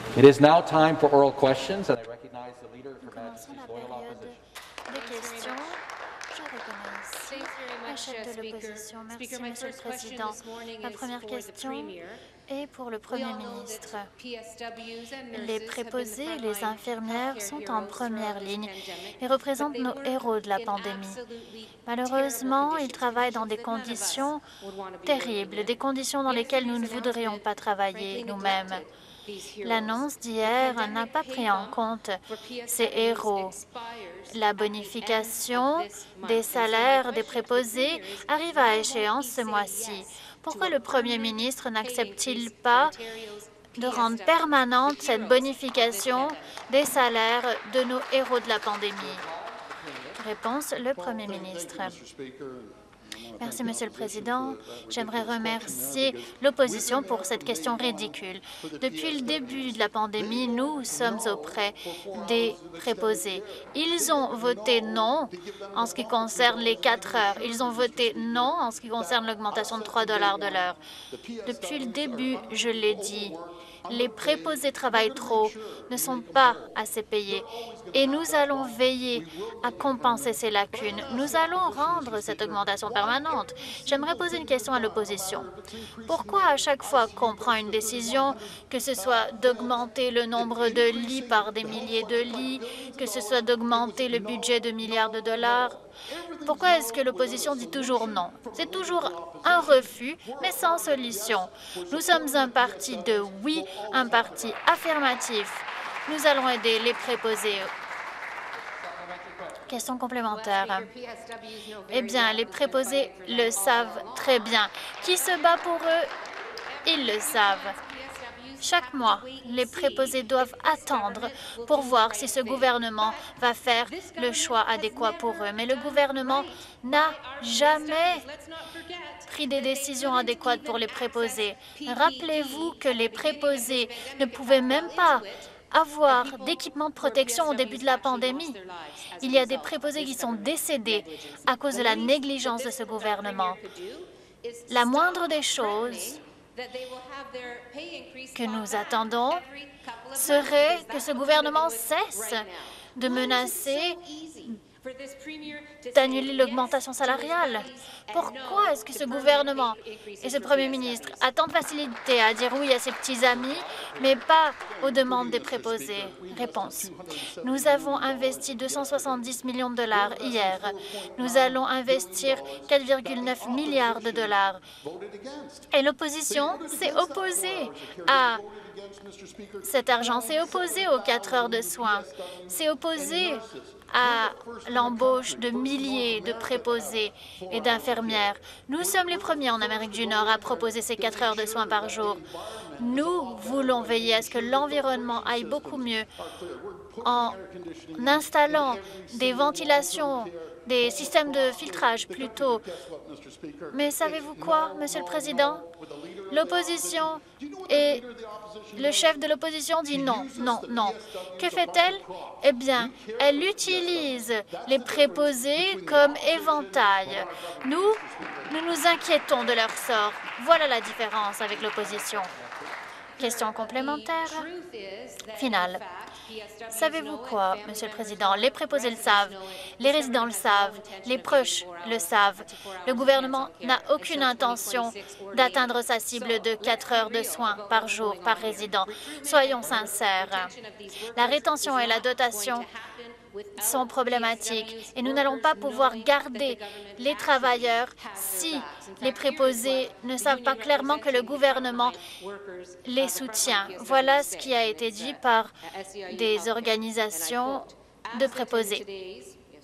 It is now time for oral questions, and I recognize the leader of Her Commençons Majesty's la Loyal période Opposition. de questions. Je reconnais la chef de l'opposition. Merci, Monsieur le Président. Ma première question est pour le Premier ministre. Les préposés et les infirmières sont en première ligne et représentent nos héros de la pandémie. Malheureusement, ils travaillent dans des conditions terribles, des conditions dans lesquelles nous ne voudrions pas travailler nous-mêmes. L'annonce d'hier n'a pas pris en compte ces héros. La bonification des salaires des préposés arrive à échéance ce mois-ci. Pourquoi le Premier ministre n'accepte-t-il pas de rendre permanente cette bonification des salaires de nos héros de la pandémie? Réponse, le Premier ministre. Merci, Monsieur le Président. J'aimerais remercier l'opposition pour cette question ridicule. Depuis le début de la pandémie, nous sommes auprès des préposés. Ils ont voté non en ce qui concerne les 4 heures. Ils ont voté non en ce qui concerne l'augmentation de 3 $ de l'heure. Depuis le début, je l'ai dit, les préposés travaillent trop, ne sont pas assez payés et nous allons veiller à compenser ces lacunes. Nous allons rendre cette augmentation permanente. J'aimerais poser une question à l'opposition. Pourquoi à chaque fois qu'on prend une décision, que ce soit d'augmenter le nombre de lits par des milliers de lits, que ce soit d'augmenter le budget de milliards de dollars, pourquoi est-ce que l'opposition dit toujours non? C'est toujours un refus, mais sans solution. Nous sommes un parti de oui, un parti affirmatif. Nous allons aider les préposés. Question complémentaire. Eh bien, les préposés le savent très bien. Qui se bat pour eux? Ils le savent. Chaque mois, les préposés doivent attendre pour voir si ce gouvernement va faire le choix adéquat pour eux. Mais le gouvernement n'a jamais pris des décisions adéquates pour les préposés. Rappelez-vous que les préposés ne pouvaient même pas avoir d'équipement de protection au début de la pandémie. Il y a des préposés qui sont décédés à cause de la négligence de ce gouvernement. La moindre des choses que nous attendons serait que ce gouvernement cesse de menacer d'annuler l'augmentation salariale. Pourquoi est-ce que ce gouvernement et ce Premier ministre a tant de facilité à dire oui à ses petits amis, mais pas aux demandes des préposés? Réponse. Nous avons investi 270 millions de dollars hier. Nous allons investir 4,9 milliards de dollars. Et l'opposition s'est opposée à cet argent, s'est opposée aux 4 heures de soins, s'est opposée à l'embauche de milliers de préposés et d'infirmières. Nous sommes les premiers en Amérique du Nord à proposer ces 4 heures de soins par jour. Nous voulons veiller à ce que l'environnement aille beaucoup mieux en installant des ventilations, des systèmes de filtrage plutôt. Mais savez-vous quoi, Monsieur le Président? L'opposition et le chef de l'opposition dit non, non, non. Que fait-elle? Eh bien, elle utilise les préposés comme éventail. Nous nous inquiétons de leur sort. Voilà la différence avec l'opposition. Question complémentaire finale. Savez-vous quoi, Monsieur le Président? Les préposés le savent, les résidents le savent, les proches le savent. Le gouvernement n'a aucune intention d'atteindre sa cible de 4 heures de soins par jour par résident. Soyons sincères. La rétention et la dotation sont problématiques et nous n'allons pas pouvoir garder les travailleurs si les préposés ne savent pas clairement que le gouvernement les soutient. Voilà ce qui a été dit par des organisations de préposés.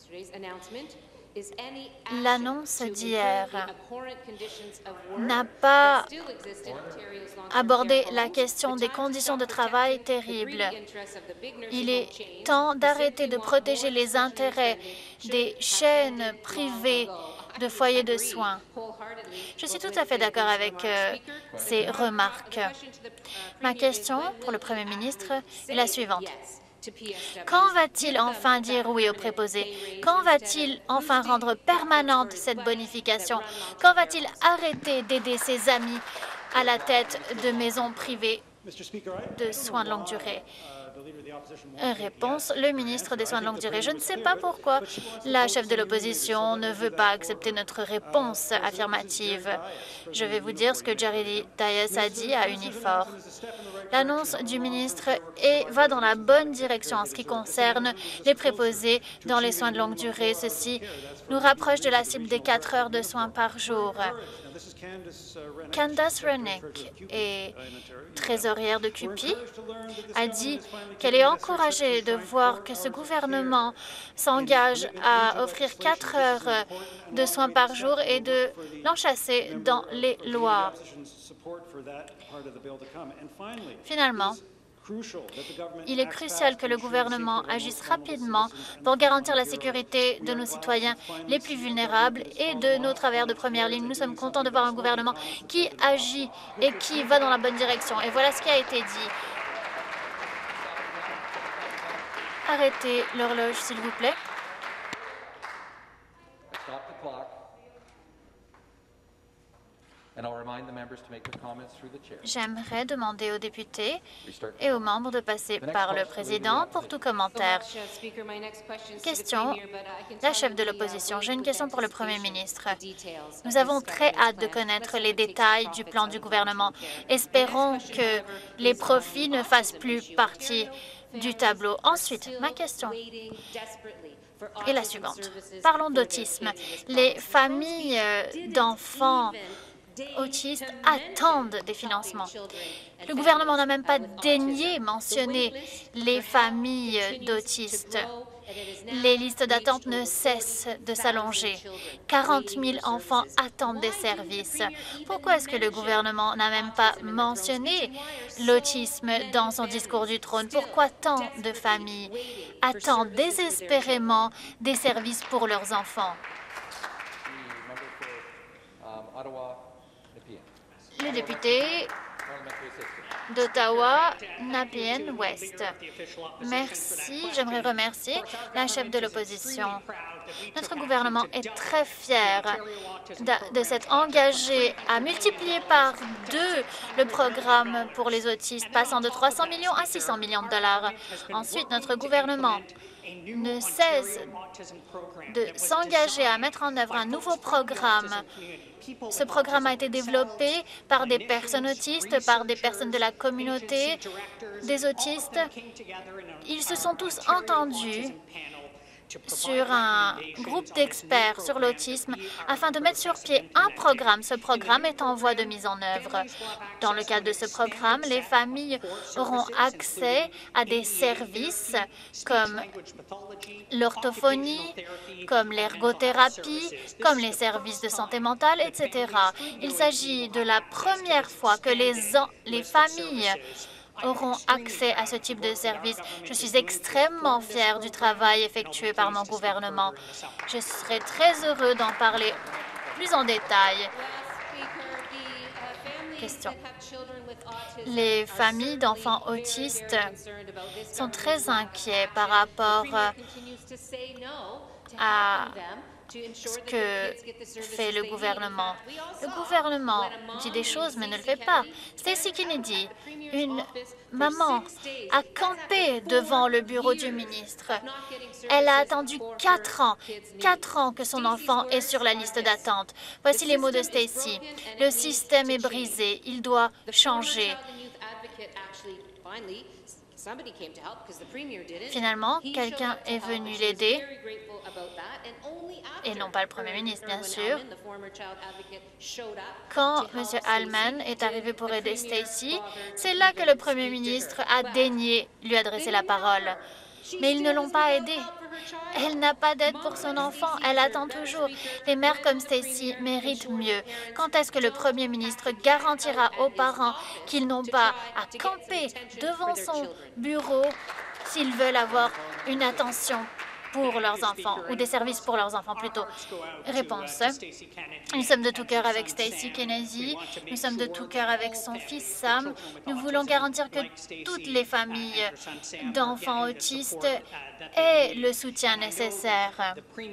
L'annonce d'hier n'a pas abordé la question des conditions de travail terribles. Il est temps d'arrêter de protéger les intérêts des chaînes privées de foyers de soins. Je suis tout à fait d'accord avec ces remarques. Ma question pour le Premier ministre est la suivante. Quand va-t-il enfin dire oui aux préposés? Quand va-t-il enfin rendre permanente cette bonification? Quand va-t-il arrêter d'aider ses amis à la tête de maisons privées de soins de longue durée. Réponse, le ministre des Soins de longue durée. Je ne sais pas pourquoi la chef de l'opposition ne veut pas accepter notre réponse affirmative. Je vais vous dire ce que Jerry Dias a dit à Unifor. L'annonce du ministre va dans la bonne direction en ce qui concerne les préposés dans les soins de longue durée. Ceci nous rapproche de la cible des 4 heures de soins par jour. Candace Rennick, trésorière de CUPE, a dit qu'elle est encouragée de voir que ce gouvernement s'engage à offrir 4 heures de soins par jour et de l'enchasser dans les lois. Finalement, il est crucial que le gouvernement agisse rapidement pour garantir la sécurité de nos citoyens les plus vulnérables et de nos travailleurs de première ligne. Nous sommes contents de voir un gouvernement qui agit et qui va dans la bonne direction. Et voilà ce qui a été dit. Arrêtez l'horloge, s'il vous plaît. J'aimerais demander aux députés et aux membres de passer par le président pour tout commentaire. Question, la chef de l'opposition. J'ai une question pour le premier ministre. Nous avons très hâte de connaître les détails du plan du gouvernement. Espérons que les profits ne fassent plus partie du tableau. Ensuite, ma question est la suivante. Parlons d'autisme. Les familles d'enfants autistes attendent des financements. Le gouvernement n'a même pas daigné mentionner les familles d'autistes. Les listes d'attente ne cessent de s'allonger. 40 000 enfants attendent des services. Pourquoi est-ce que le gouvernement n'a même pas mentionné l'autisme dans son discours du trône? Pourquoi tant de familles attendent désespérément des services pour leurs enfants? Le député d'Ottawa, Nepean-West. Merci. J'aimerais remercier la chef de l'opposition. Notre gouvernement est très fier de s'être engagé à multiplier par 2 le programme pour les autistes, passant de 300 millions à 600 millions de dollars. Ensuite, notre gouvernement ne cesse de s'engager à mettre en œuvre un nouveau programme. Ce programme a été développé par des personnes autistes, par des personnes de la communauté des autistes. Ils se sont tous entendus sur un groupe d'experts sur l'autisme afin de mettre sur pied un programme. Ce programme est en voie de mise en œuvre. Dans le cadre de ce programme, les familles auront accès à des services comme l'orthophonie, comme l'ergothérapie, comme les services de santé mentale, etc. Il s'agit de la première fois que les familles auront accès à ce type de service. Je suis extrêmement fière du travail effectué par mon gouvernement. Je serai très heureux d'en parler plus en détail. Question. Les familles d'enfants autistes sont très inquiets par rapport à ce que fait le gouvernement. Le gouvernement dit des choses, mais ne le fait pas. Stacey Kennedy, une maman, a campé devant le bureau du ministre. Elle a attendu 4 ans que son enfant est sur la liste d'attente. Voici les mots de Stacey. Le système est brisé. Il doit changer. Finalement, quelqu'un est venu l'aider, et non pas le Premier ministre, bien sûr. Quand M. Allman est arrivé pour aider Stacey, c'est là que le Premier ministre a daigné lui adresser la parole. Mais ils ne l'ont pas aidée. Elle n'a pas d'aide pour son enfant. Elle attend toujours. Les mères comme Stacey méritent mieux. Quand est-ce que le Premier ministre garantira aux parents qu'ils n'ont pas à camper devant son bureau s'ils veulent avoir une attention pour leurs enfants, ou des services pour leurs enfants plutôt. Réponse. Nous sommes de tout cœur avec Stacey Kennedy, nous sommes de tout cœur avec son fils Sam. Nous voulons garantir que toutes les familles d'enfants autistes aient le soutien nécessaire.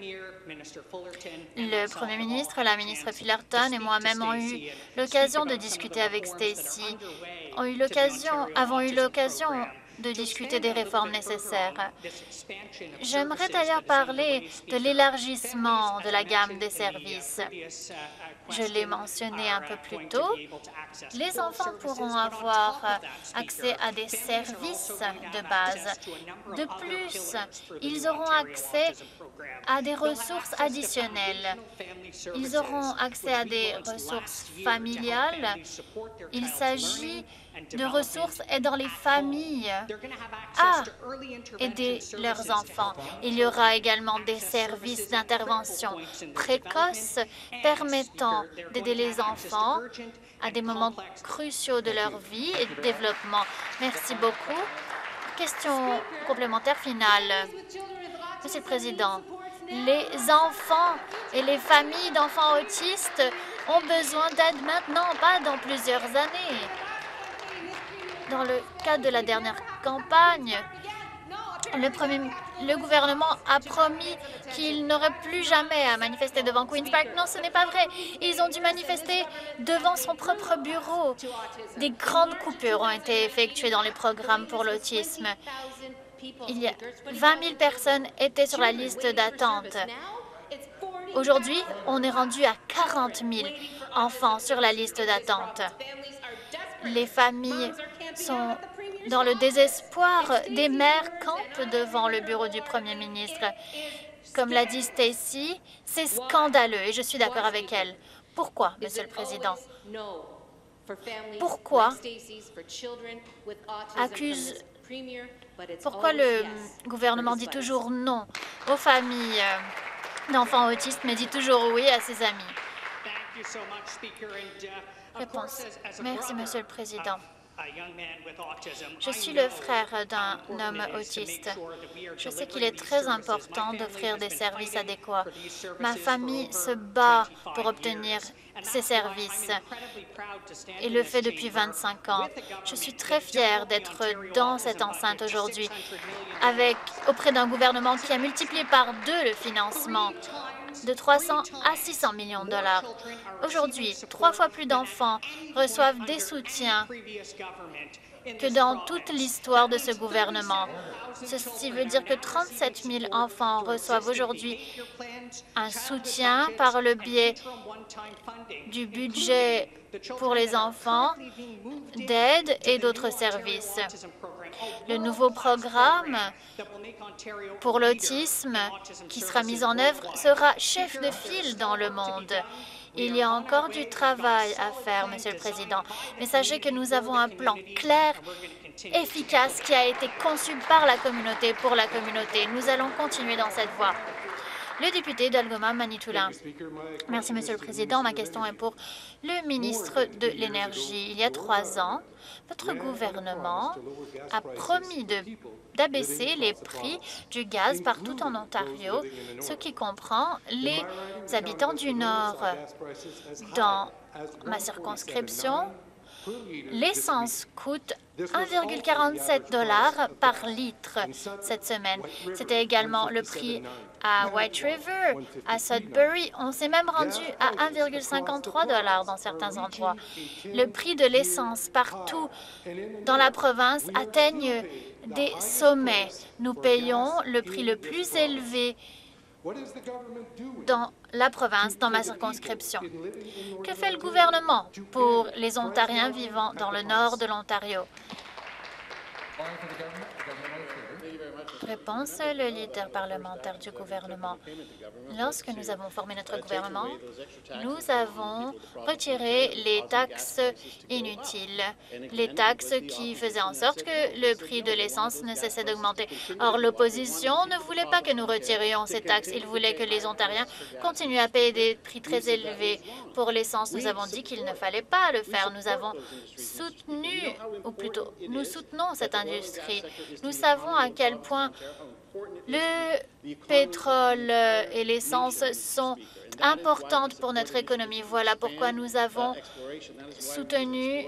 Le Premier ministre, la ministre Fullerton et moi-même avons eu l'occasion de discuter avec Stacey, avons eu l'occasion de discuter des réformes nécessaires. J'aimerais d'ailleurs parler de l'élargissement de la gamme des services. Je l'ai mentionné un peu plus tôt. Les enfants pourront avoir accès à des services de base. De plus, ils auront accès à des ressources additionnelles. Ils auront accès à des ressources familiales. Il s'agit de ressources aidant les familles à aider leurs enfants. Il y aura également des services d'intervention précoce permettant d'aider les enfants à des moments cruciaux de leur vie et de développement. Merci beaucoup. Question complémentaire finale. Monsieur le Président, les enfants et les familles d'enfants autistes ont besoin d'aide maintenant, pas dans plusieurs années. Dans le cadre de la dernière campagne, le gouvernement a promis qu'il n'aurait plus jamais à manifester devant Queen's Park. Non, ce n'est pas vrai. Ils ont dû manifester devant son propre bureau. Des grandes coupures ont été effectuées dans les programmes pour l'autisme. 20 000 personnes étaient sur la liste d'attente. Aujourd'hui, on est rendu à 40 000 enfants sur la liste d'attente. Les familles sont dans le désespoir. Des mères campent devant le bureau du Premier ministre. Comme l'a dit Stacey, c'est scandaleux et je suis d'accord avec elle. Pourquoi, Monsieur le Président? Pourquoi le gouvernement dit toujours non aux familles d'enfants autistes, mais dit toujours oui à ses amis? Réponse. Merci, Monsieur le Président. Je suis le frère d'un homme autiste. Je sais qu'il est très important d'offrir des services adéquats. Ma famille se bat pour obtenir ces services et le fait depuis 25 ans. Je suis très fière d'être dans cette enceinte aujourd'hui auprès d'un gouvernement qui a multiplié par 2 le financement de 300 à 600 millions de dollars. Aujourd'hui, 3 fois plus d'enfants reçoivent des soutiens que dans toute l'histoire de ce gouvernement. Ceci veut dire que 37 000 enfants reçoivent aujourd'hui un soutien par le biais du budget pour les enfants, d'aide et d'autres services. Le nouveau programme pour l'autisme qui sera mis en œuvre sera chef de file dans le monde. Il y a encore du travail à faire, Monsieur le Président, mais sachez que nous avons un plan clair, efficace, qui a été conçu par la communauté, pour la communauté. Nous allons continuer dans cette voie. Le député d'Algoma Manitoulin. Merci, Monsieur le Président. Ma question est pour le ministre de l'Énergie. Il y a 3 ans, votre gouvernement a promis d'abaisser les prix du gaz partout en Ontario, ce qui comprend les habitants du Nord. Dans ma circonscription, l'essence coûte 1,47 $ par litre cette semaine. C'était également le prix à White River, à Sudbury. On s'est même rendu à 1,53 $ dans certains endroits. Le prix de l'essence partout dans la province atteigne des sommets. Nous payons le prix le plus élevé dans la province, dans ma circonscription. Que fait le gouvernement pour les Ontariens vivant dans le nord de l'Ontario? Réponse, le leader parlementaire du gouvernement. Lorsque nous avons formé notre gouvernement, nous avons retiré les taxes inutiles, les taxes qui faisaient en sorte que le prix de l'essence ne cessait d'augmenter. Or, l'opposition ne voulait pas que nous retirions ces taxes. Ils voulaient que les Ontariens continuent à payer des prix très élevés pour l'essence. Nous avons dit qu'il ne fallait pas le faire. Nous avons soutenu, ou plutôt, nous soutenons cette industrie. Nous savons à quel point le pétrole et l'essence sont importantes pour notre économie. Voilà pourquoi nous avons soutenu,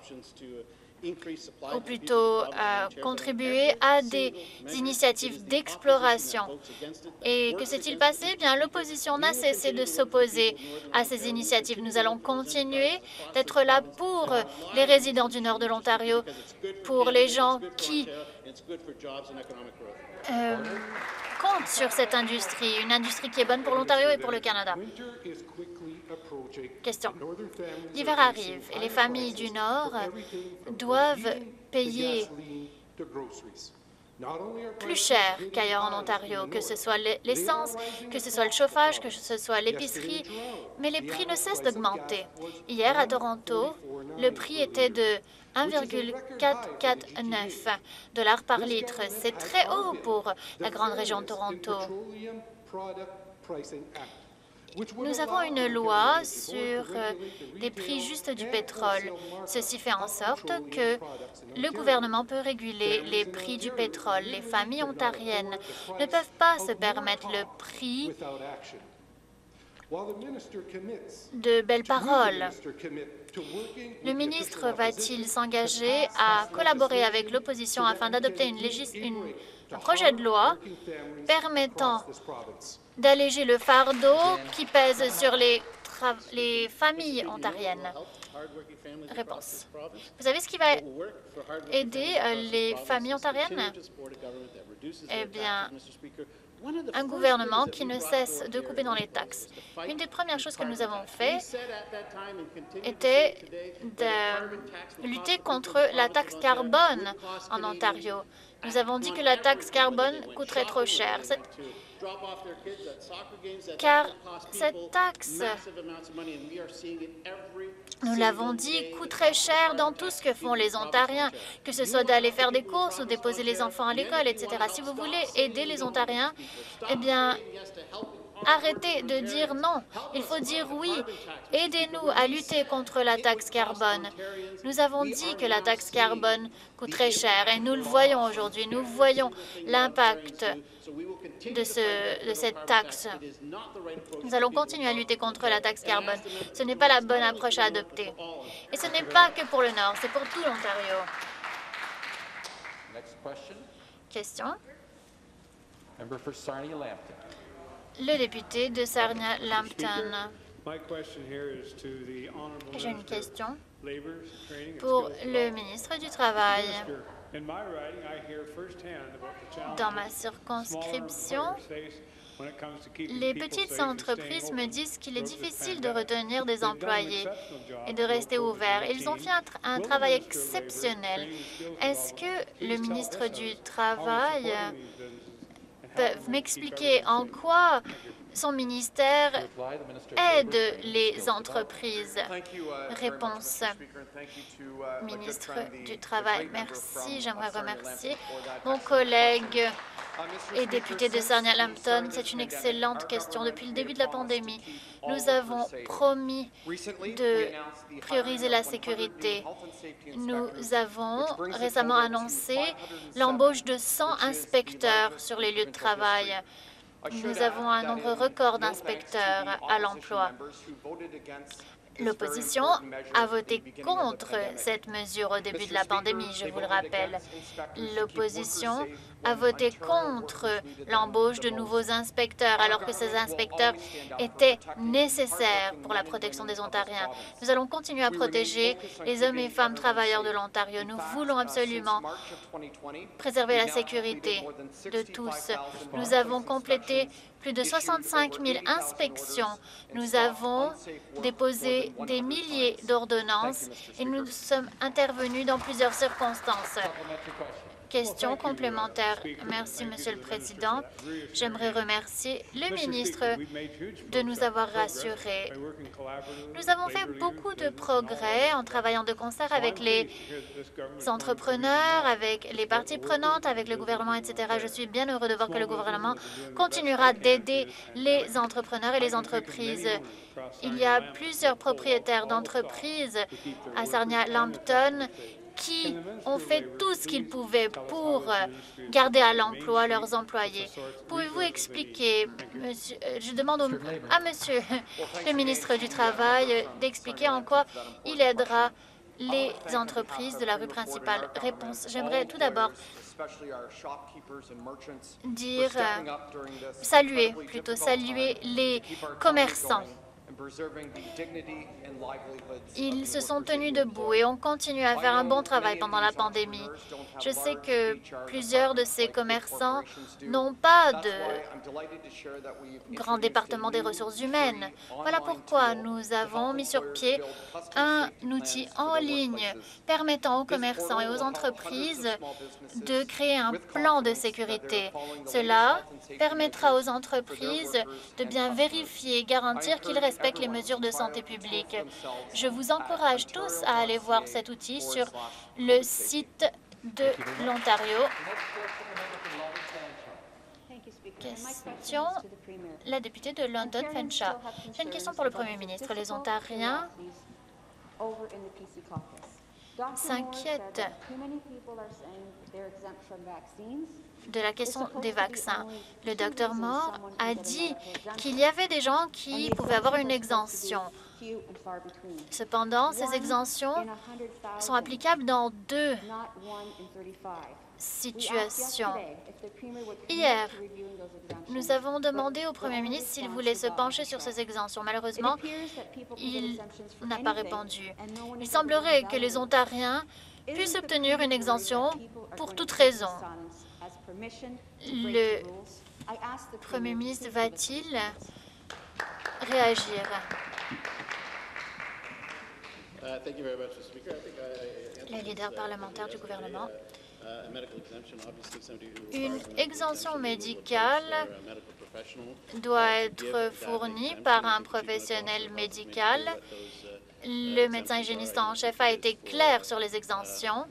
ou plutôt contribué à des initiatives d'exploration. Et que s'est-il passé? Eh bien, l'opposition n'a cessé de s'opposer à ces initiatives. Nous allons continuer d'être là pour les résidents du nord de l'Ontario, pour les gens qui comptent sur cette industrie, une industrie qui est bonne pour l'Ontario et pour le Canada. Question. L'hiver arrive et les familles du Nord doivent payer plus cher qu'ailleurs en Ontario, que ce soit l'essence, que ce soit le chauffage, que ce soit l'épicerie, mais les prix ne cessent d'augmenter. Hier, à Toronto, le prix était de 1,449 $ par litre. C'est très haut pour la grande région de Toronto. Nous avons une loi sur les prix justes du pétrole. Ceci fait en sorte que le gouvernement peut réguler les prix du pétrole. Les familles ontariennes ne peuvent pas se permettre le prix de belles paroles. Le ministre va-t-il s'engager à collaborer avec l'opposition afin d'adopter un projet de loi permettant d'alléger le fardeau qui pèse sur les familles ontariennes? Réponse. Vous savez ce qui va aider les familles ontariennes? Eh bien, un gouvernement qui ne cesse de couper dans les taxes. Une des premières choses que nous avons fait était de lutter contre la taxe carbone en Ontario. Nous avons dit que la taxe carbone coûterait trop cher. Car cette taxe, nous l'avons dit, coûte très cher dans tout ce que font les Ontariens, que ce soit d'aller faire des courses ou déposer les enfants à l'école, etc. Si vous voulez aider les Ontariens, eh bien, arrêtez de dire non. Il faut dire oui. Aidez-nous à lutter contre la taxe carbone. Nous avons dit que la taxe carbone coûte très cher et nous le voyons aujourd'hui. Nous voyons l'impact de cette taxe. Nous allons continuer à lutter contre la taxe carbone. Ce n'est pas la bonne approche à adopter. Et ce n'est pas que pour le Nord, c'est pour tout l'Ontario. Question. Le député de Sarnia-Lambton. J'ai une question pour le ministre du Travail. Dans ma circonscription, les petites entreprises me disent qu'il est difficile de retenir des employés et de rester ouverts. Ils ont fait un travail exceptionnel. Est-ce que le ministre du Travail peut m'expliquer en quoi son ministère aide les entreprises? Réponse. Ministre du Travail, merci. J'aimerais remercier mon collègue et député de Sarnia-Lambton. C'est une excellente question. Depuis le début de la pandémie, nous avons promis de prioriser la sécurité. Nous avons récemment annoncé l'embauche de 100 inspecteurs sur les lieux de travail. Nous avons un nombre record d'inspecteurs à l'emploi. L'opposition a voté contre cette mesure au début de la pandémie, je vous le rappelle. L'opposition a voté contre l'embauche de nouveaux inspecteurs, alors que ces inspecteurs étaient nécessaires pour la protection des Ontariens. Nous allons continuer à protéger les hommes et femmes travailleurs de l'Ontario. Nous voulons absolument préserver la sécurité de tous. Nous avons complété plus de 65 000 inspections. Nous avons déposé des milliers d'ordonnances et nous sommes intervenus dans plusieurs circonstances. Question complémentaire. Merci, Monsieur le Président. J'aimerais remercier le ministre de nous avoir rassurés. Nous avons fait beaucoup de progrès en travaillant de concert avec les entrepreneurs, avec les parties prenantes, avec le gouvernement, etc. Je suis bien heureux de voir que le gouvernement continuera d'aider les entrepreneurs et les entreprises. Il y a plusieurs propriétaires d'entreprises à Sarnia-Lambton qui ont fait tout ce qu'ils pouvaient pour garder à l'emploi leurs employés. Pouvez-vous expliquer, monsieur, je demande à monsieur le ministre du Travail d'expliquer en quoi il aidera les entreprises de la rue principale. Réponse. J'aimerais tout d'abord dire, saluer les commerçants. Ils se sont tenus debout et ont continué à faire un bon travail pendant la pandémie. Je sais que plusieurs de ces commerçants n'ont pas de grand département des ressources humaines. Voilà pourquoi nous avons mis sur pied un outil en ligne permettant aux commerçants et aux entreprises de créer un plan de sécurité. Cela permettra aux entreprises de bien vérifier et garantir qu'ils respectent les mesures de santé publique. Je vous encourage tous à aller voir cet outil sur le site de l'Ontario. Question, la députée de London Fanshawe. J'ai une question pour le Premier ministre. Les Ontariens s'inquiètent de la question des vaccins. Le Dr Moore a dit qu'il y avait des gens qui pouvaient avoir une exemption. Cependant, ces exemptions sont applicables dans 2 situations. Hier, nous avons demandé au Premier ministre s'il voulait se pencher sur ces exemptions. Malheureusement, il n'a pas répondu. Il semblerait que les Ontariens puissent obtenir une exemption pour toute raison. Le Premier ministre va-t-il réagir? Le leader parlementaire du gouvernement. Une exemption médicale doit être fournie par un professionnel médical. Le médecin hygiéniste en chef a été clair sur les exemptions.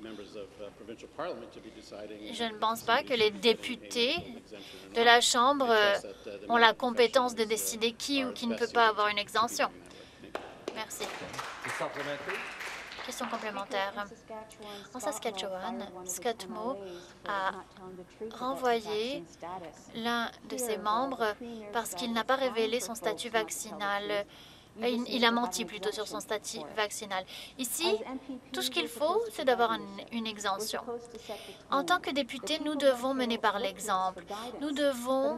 Je ne pense pas que les députés de la Chambre ont la compétence de décider qui ou qui ne peut pas avoir une exemption. Merci. Question complémentaire. En Saskatchewan, Scott Moe a renvoyé l'un de ses membres parce qu'il n'a pas révélé son statut vaccinal. Il a menti plutôt sur son statut vaccinal. Ici, tout ce qu'il faut, c'est d'avoir une exemption. En tant que député, nous devons mener par l'exemple. Nous devons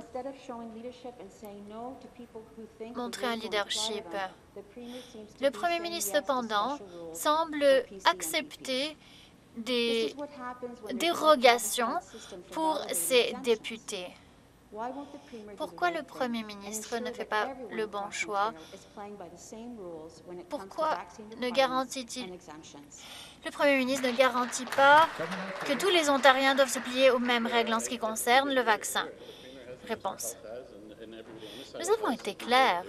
montrer un leadership. Le Premier ministre, cependant, semble accepter des dérogations pour ses députés. Pourquoi le Premier ministre ne fait pas le bon choix? Pourquoi ne garantit-il... Le Premier ministre ne garantit pas que tous les Ontariens doivent se plier aux mêmes règles en ce qui concerne le vaccin. Réponse. Nous avons été clairs.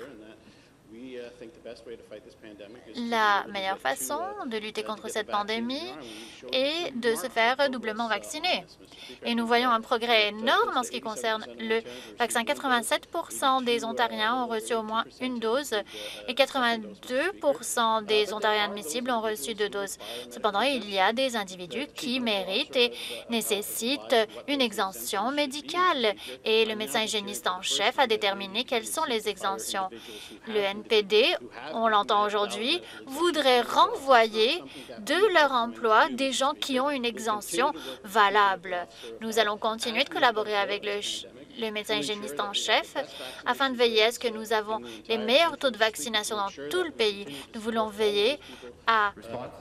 La meilleure façon de lutter contre cette pandémie est de se faire doublement vacciner. Et nous voyons un progrès énorme en ce qui concerne le vaccin. 87% des Ontariens ont reçu au moins une dose et 82% des Ontariens admissibles ont reçu 2 doses. Cependant, il y a des individus qui méritent et nécessitent une exemption médicale. Et le médecin hygiéniste en chef a déterminé quelles sont les exemptions. Le NPD, on l'entend aujourd'hui, voudrait renvoyer de leur emploi des gens qui ont une exemption valable. Nous allons continuer de collaborer avec le médecin hygiéniste en chef afin de veiller à ce que nous avons les meilleurs taux de vaccination dans tout le pays. Nous voulons veiller à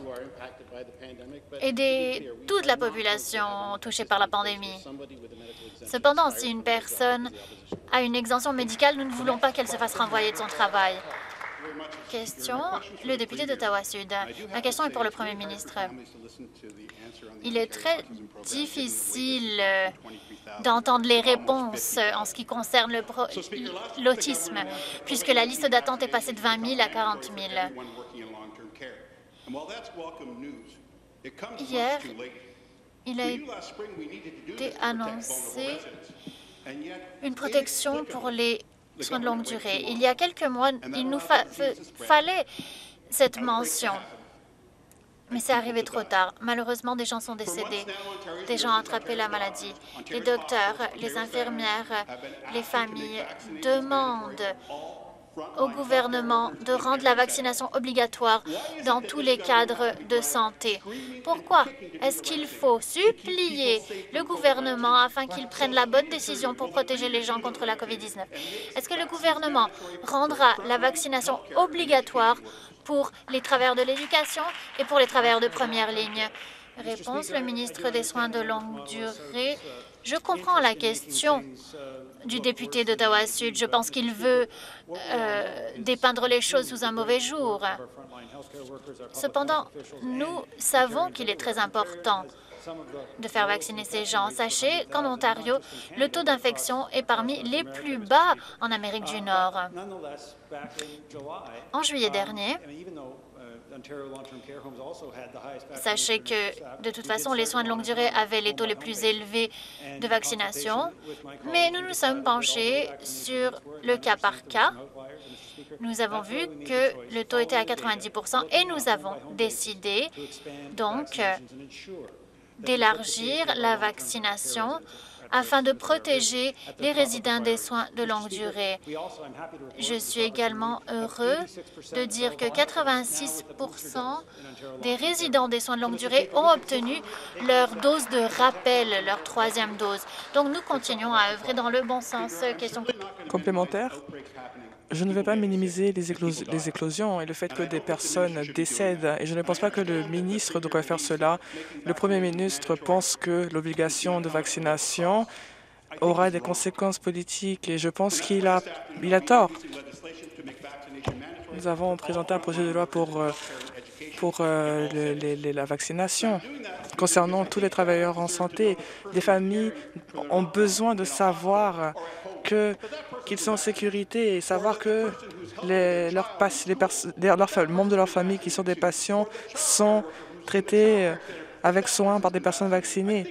aider toute la population touchée par la pandémie. Cependant, si une personne a une exemption médicale, nous ne voulons pas qu'elle se fasse renvoyer de son travail. Question, le député d'Ottawa-Sud. Ma question est pour le Premier ministre. Il est très difficile d'entendre les réponses en ce qui concerne l'autisme, puisque la liste d'attente est passée de 20 000 à 40 000. Hier, il a été annoncé une protection pour les soins de longue durée. Il y a quelques mois, il nous fallait cette mention. Mais c'est arrivé trop tard. Malheureusement, des gens sont décédés. Des gens ont attrapé la maladie. Les docteurs, les infirmières, les familles demandent au gouvernement de rendre la vaccination obligatoire dans tous les cadres de santé. Pourquoi est-ce qu'il faut supplier le gouvernement afin qu'il prenne la bonne décision pour protéger les gens contre la COVID-19? Est-ce que le gouvernement rendra la vaccination obligatoire pour les travailleurs de l'éducation et pour les travailleurs de première ligne? Réponse, le ministre des Soins de longue durée. Je comprends la question du député d'Ottawa-Sud. Je pense qu'il veut dépeindre les choses sous un mauvais jour. Cependant, nous savons qu'il est très important de faire vacciner ces gens. Sachez qu'en Ontario, le taux d'infection est parmi les plus bas en Amérique du Nord. En juillet dernier, sachez que, de toute façon, les soins de longue durée avaient les taux les plus élevés de vaccination, mais nous nous sommes penchés sur le cas par cas. Nous avons vu que le taux était à 90 % et nous avons décidé donc d'élargir la vaccination afin de protéger les résidents des soins de longue durée. Je suis également heureux de dire que 86 % des résidents des soins de longue durée ont obtenu leur dose de rappel, leur 3e dose. Donc, nous continuons à œuvrer dans le bon sens. Question complémentaire. Je ne vais pas minimiser les éclosions et le fait que des personnes décèdent, et je ne pense pas que le ministre devrait faire cela. Le Premier ministre pense que l'obligation de vaccination aura des conséquences politiques, et je pense qu'il a tort. Nous avons présenté un projet de loi pour la vaccination. Concernant tous les travailleurs en santé, les familles ont besoin de savoir qu'ils sont en sécurité et savoir que les membres de leur famille qui sont des patients sont traités avec soin par des personnes vaccinées.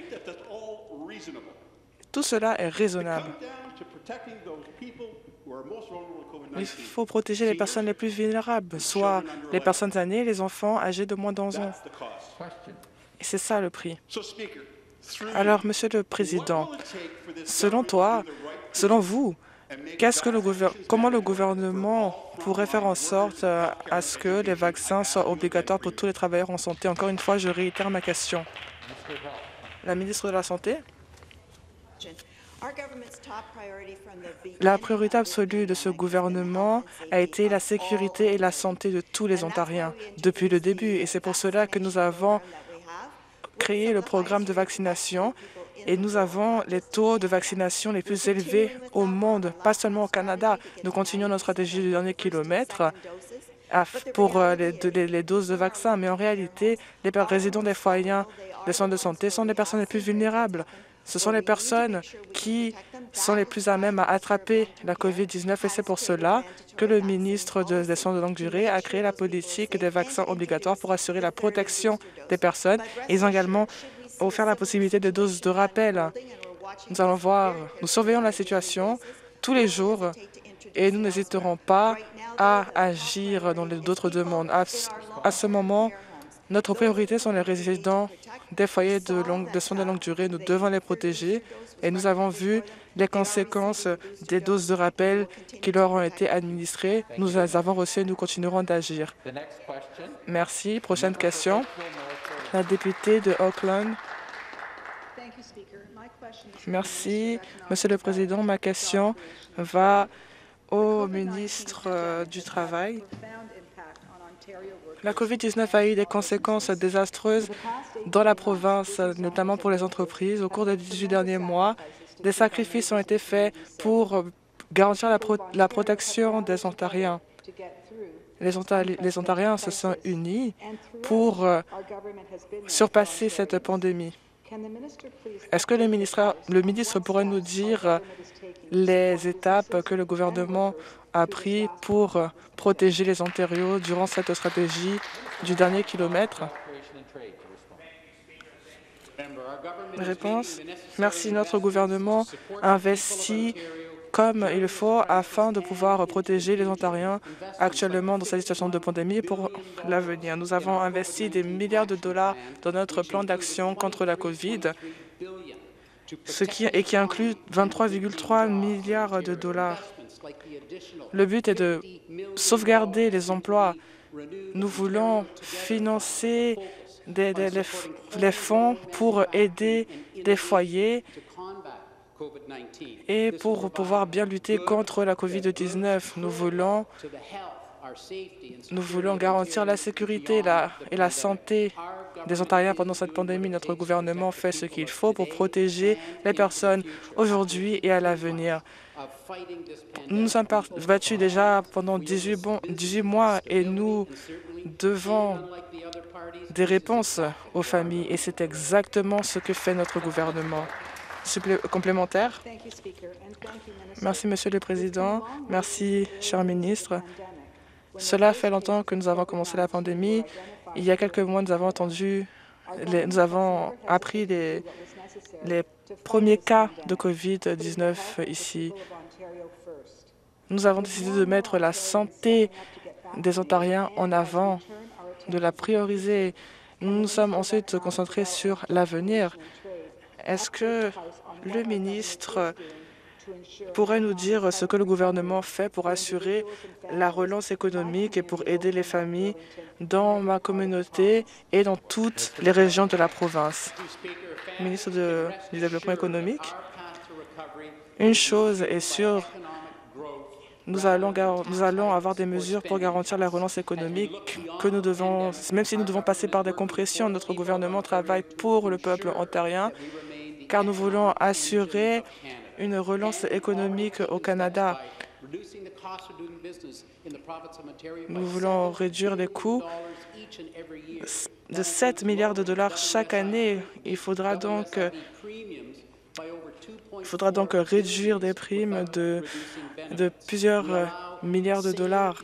Tout cela est raisonnable. Il faut protéger les personnes les plus vulnérables, soit les personnes âgées, les enfants âgés de moins d'11 ans. Et c'est ça le prix. Alors, Monsieur le Président, selon vous, comment le gouvernement pourrait faire en sorte à ce que les vaccins soient obligatoires pour tous les travailleurs en santé? Encore une fois, je réitère ma question. La ministre de la Santé. La priorité absolue de ce gouvernement a été la sécurité et la santé de tous les Ontariens depuis le début. Et c'est pour cela que nous avons créé le programme de vaccination et nous avons les taux de vaccination les plus élevés au monde, pas seulement au Canada. Nous continuons notre stratégie du dernier kilomètre pour les doses de vaccins, mais en réalité, les résidents des foyers des soins de santé sont les personnes les plus vulnérables. Ce sont les personnes qui sont les plus à même à attraper la COVID-19 et c'est pour cela que le ministre des Soins de longue durée a créé la politique des vaccins obligatoires pour assurer la protection des personnes. Ils ont également offert la possibilité de doses de rappel. Nous allons voir, nous surveillons la situation tous les jours et nous n'hésiterons pas à agir dans d'autres demandes. À ce moment, notre priorité sont les résidents des foyers de soins de longue durée. Nous devons les protéger et nous avons vu les conséquences des doses de rappel qui leur ont été administrées. Nous les avons reçues et nous continuerons d'agir. Merci. Prochaine question. La députée de Auckland. Merci, Monsieur le Président. Ma question va au ministre du Travail. La COVID-19 a eu des conséquences désastreuses dans la province, notamment pour les entreprises. Au cours des 18 derniers mois, des sacrifices ont été faits pour garantir la protection des Ontariens. Les Ontariens se sont unis pour surpasser cette pandémie. Est-ce que le ministre pourrait nous dire les étapes que le gouvernement a prises pour protéger les Ontariens durant cette stratégie du dernier kilomètre? Réponse. Merci. Notre gouvernement investit comme il faut afin de pouvoir protéger les Ontariens actuellement dans cette situation de pandémie pour l'avenir. Nous avons investi des milliards de dollars dans notre plan d'action contre la COVID, qui inclut 23,3 milliards de dollars. Le but est de sauvegarder les emplois. Nous voulons financer les fonds pour aider des foyers et pour pouvoir bien lutter contre la COVID-19. Nous voulons garantir la sécurité et la santé des Ontariens pendant cette pandémie. Notre gouvernement fait ce qu'il faut pour protéger les personnes aujourd'hui et à l'avenir. Nous nous sommes battus déjà pendant 18 mois et nous devons des réponses aux familles et c'est exactement ce que fait notre gouvernement. Complémentaire. Merci, Monsieur le Président. Merci, cher ministre. Cela fait longtemps que nous avons commencé la pandémie. Il y a quelques mois, nous avons appris les premiers cas de COVID-19 ici. Nous avons décidé de mettre la santé des Ontariens en avant, de la prioriser. Nous nous sommes ensuite concentrés sur l'avenir. Est-ce que le ministre pourrait nous dire ce que le gouvernement fait pour assurer la relance économique et pour aider les familles dans ma communauté et dans toutes les régions de la province? Ministre du Développement économique, une chose est sûre, nous allons avoir des mesures pour garantir la relance économique même si nous devons passer par des compressions, notre gouvernement travaille pour le peuple ontarien car nous voulons assurer une relance économique au Canada. Nous voulons réduire les coûts de 7 milliards de dollars chaque année. Il faudra donc réduire des primes de plusieurs milliards de dollars.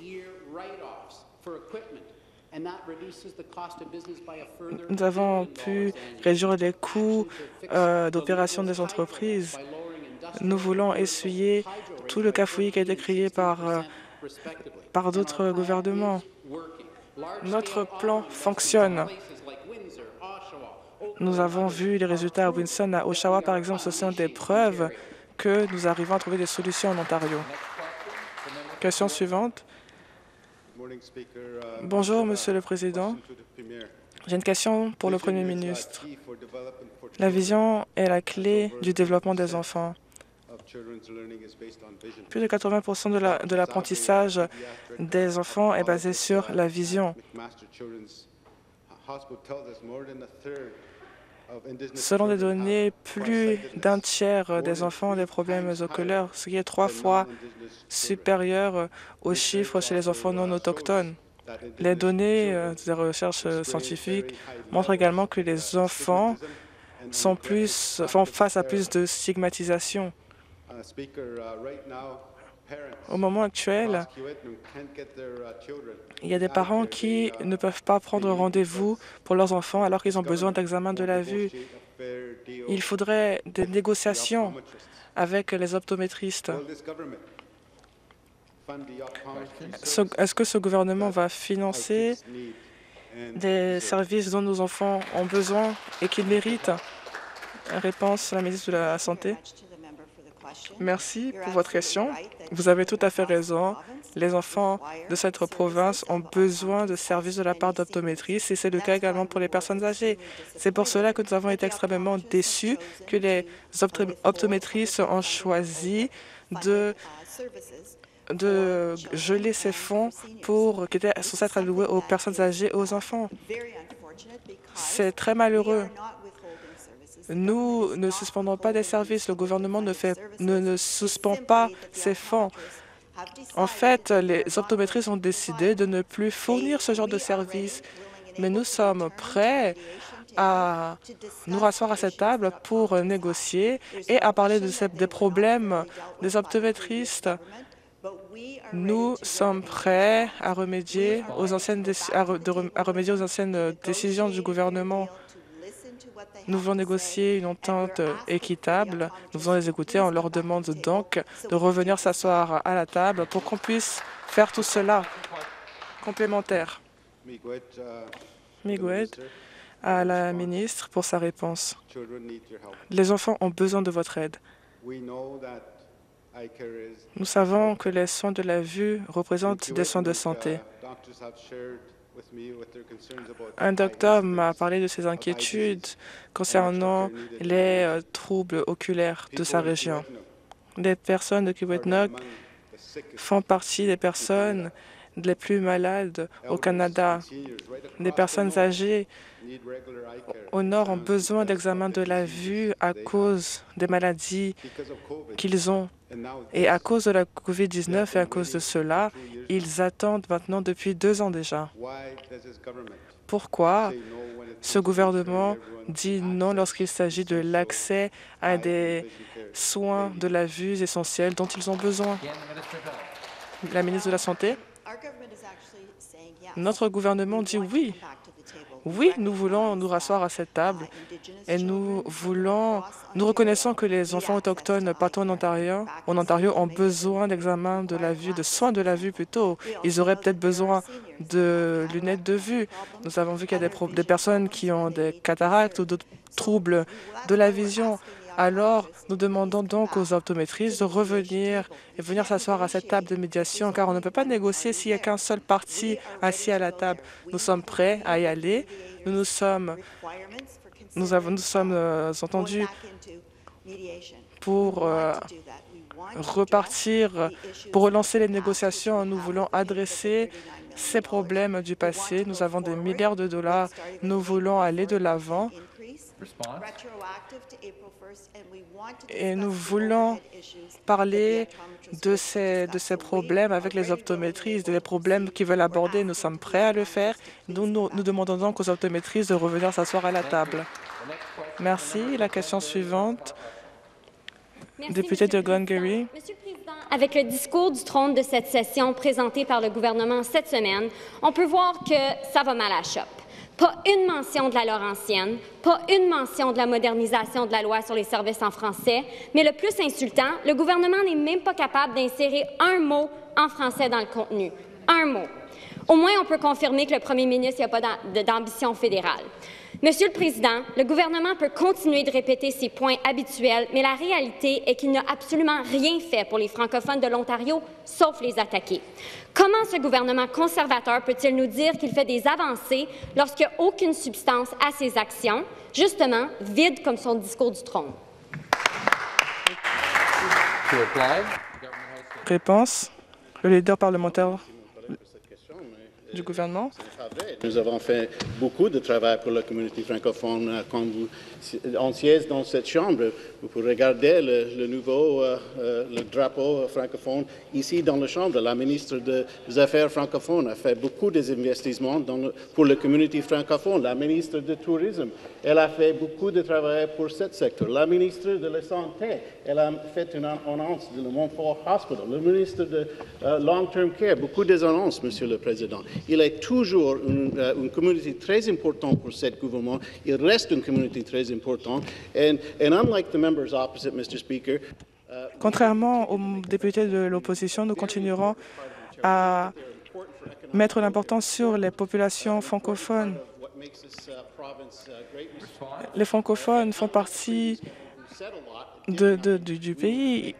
Nous avons pu réduire les coûts d'opération des entreprises. Nous voulons essuyer tout le cafouillis qui a été créé par d'autres gouvernements. Notre plan fonctionne. Nous avons vu les résultats à Windsor, à Oshawa, par exemple. Ce sont des preuves que nous arrivons à trouver des solutions en Ontario. Question suivante. Bonjour, Monsieur le Président. J'ai une question pour le Premier ministre. La vision est la clé du développement des enfants. Plus de 80% de l'apprentissage des enfants est basé sur la vision. Selon les données, plus d'un tiers des enfants ont des problèmes oculaires, ce qui est 3 fois supérieur aux chiffres chez les enfants non autochtones. Les données des recherches scientifiques montrent également que les enfants font face à plus de stigmatisation. Au moment actuel, il y a des parents qui ne peuvent pas prendre rendez-vous pour leurs enfants alors qu'ils ont besoin d'examens de la vue. Il faudrait des négociations avec les optométristes. Est-ce que ce gouvernement va financer des services dont nos enfants ont besoin et qu'ils méritent? Réponse à la ministre de la Santé. Merci pour votre question. Vous avez tout à fait raison. Les enfants de cette province ont besoin de services de la part d'optométristes et c'est le cas également pour les personnes âgées. C'est pour cela que nous avons été extrêmement déçus que les optométristes ont choisi de geler ces fonds qui étaient censés être alloués aux personnes âgées et aux enfants. C'est très malheureux. Nous ne suspendons pas des services. Le gouvernement ne suspend pas ces fonds. En fait, les optométristes ont décidé de ne plus fournir ce genre de services. Mais nous sommes prêts à nous rasseoir à cette table pour négocier et à parler des problèmes des optométristes. Nous sommes prêts à remédier aux anciennes décisions du gouvernement. Nous voulons négocier une entente équitable. Nous voulons les écouter. On leur demande donc de revenir s'asseoir à la table pour qu'on puisse faire tout cela complémentaire. Miguel à la ministre pour sa réponse. Les enfants ont besoin de votre aide. Nous savons que les soins de la vue représentent des soins de santé. Un docteur m'a parlé de ses inquiétudes concernant les troubles oculaires de sa région. Les personnes de Kiwetinoong font partie des personnes les plus malades au Canada. Les personnes âgées au nord ont besoin d'examens de la vue à cause des maladies qu'ils ont. Et à cause de la COVID-19 et à cause de cela, ils attendent maintenant depuis 2 ans déjà. Pourquoi ce gouvernement dit non lorsqu'il s'agit de l'accès à des soins de la vue essentiels dont ils ont besoin? La ministre de la Santé. Notre gouvernement dit oui. Oui, nous voulons nous rasseoir à cette table et nous reconnaissons que les enfants autochtones partout en Ontario ont besoin d'examens de la vue, de soins de la vue plutôt. Ils auraient peut-être besoin de lunettes de vue. Nous avons vu qu'il y a des personnes qui ont des cataractes ou d'autres troubles de la vision. Alors, nous demandons donc aux optométristes de revenir et venir s'asseoir à cette table de médiation, car on ne peut pas négocier s'il n'y a qu'un seul parti assis à la table. Nous sommes prêts à y aller. Nous sommes entendus pour repartir, pour relancer les négociations. Nous voulons adresser ces problèmes du passé. Nous avons des milliards de dollars. Nous voulons aller de l'avant. Et nous voulons parler de ces problèmes avec les optométristes, des problèmes qu'ils veulent aborder. Nous sommes prêts à le faire. Nous demandons donc aux optométristes de revenir s'asseoir à la table. Merci. La question suivante, député de Glengarry. Monsieur le Président, avec le discours du trône de cette session présenté par le gouvernement cette semaine, on peut voir que ça va mal à la chope. Pas une mention de la Laurentienne, pas une mention de la modernisation de la loi sur les services en français, mais le plus insultant, le gouvernement n'est même pas capable d'insérer un mot en français dans le contenu. Un mot. Au moins, on peut confirmer que le premier ministre n'a pas d'ambition fédérale. Monsieur le Président, le gouvernement peut continuer de répéter ses points habituels, mais la réalité est qu'il n'a absolument rien fait pour les francophones de l'Ontario, sauf les attaquer. Comment ce gouvernement conservateur peut-il nous dire qu'il fait des avancées lorsqu'il n'y a aucune substance à ses actions, justement vide comme son discours du trône? Réponse. Le leader parlementaire du gouvernement. Nous avons fait beaucoup de travail pour la communauté francophone. Quand on siège dans cette chambre, vous pouvez regarder le nouveau le drapeau francophone ici dans la chambre. La ministre des Affaires francophones a fait beaucoup d'investissements pour la communauté francophone. La ministre du Tourisme, elle a fait beaucoup de travail pour ce secteur. La ministre de la Santé, elle a fait une annonce de le Montfort Hospital. Le ministre de Long-Term Care, beaucoup d'annonces, Monsieur le Président. Il est toujours une communauté très importante pour ce gouvernement. Il reste une communauté très importante. And unlike the members opposite, Mr. Speaker, contrairement aux députés de l'opposition, nous continuerons à mettre l'importance sur les populations francophones. Les francophones font partie du pays.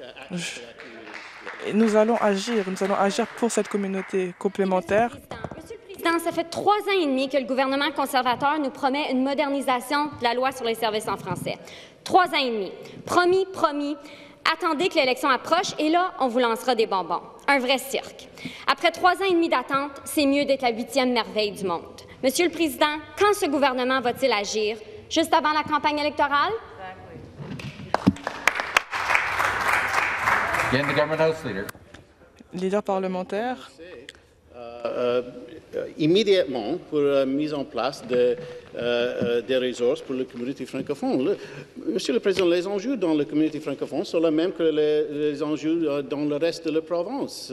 Nous allons agir pour cette communauté complémentaire. Monsieur le Président, ça fait 3 ans et demi que le gouvernement conservateur nous promet une modernisation de la loi sur les services en français. 3 ans et demi. Promis. Attendez que l'élection approche et là, on vous lancera des bonbons. Un vrai cirque. Après 3 ans et demi d'attente, c'est mieux d'être la 8e merveille du monde. Monsieur le Président, quand ce gouvernement va-t-il agir? Juste avant la campagne électorale? Again, the Government House Leader. Leader parlementaire. Immédiatement pour la mise en place de des ressources pour la communauté francophone. Monsieur le Président, les enjeux dans la communauté francophone sont les mêmes que les enjeux dans le reste de la province.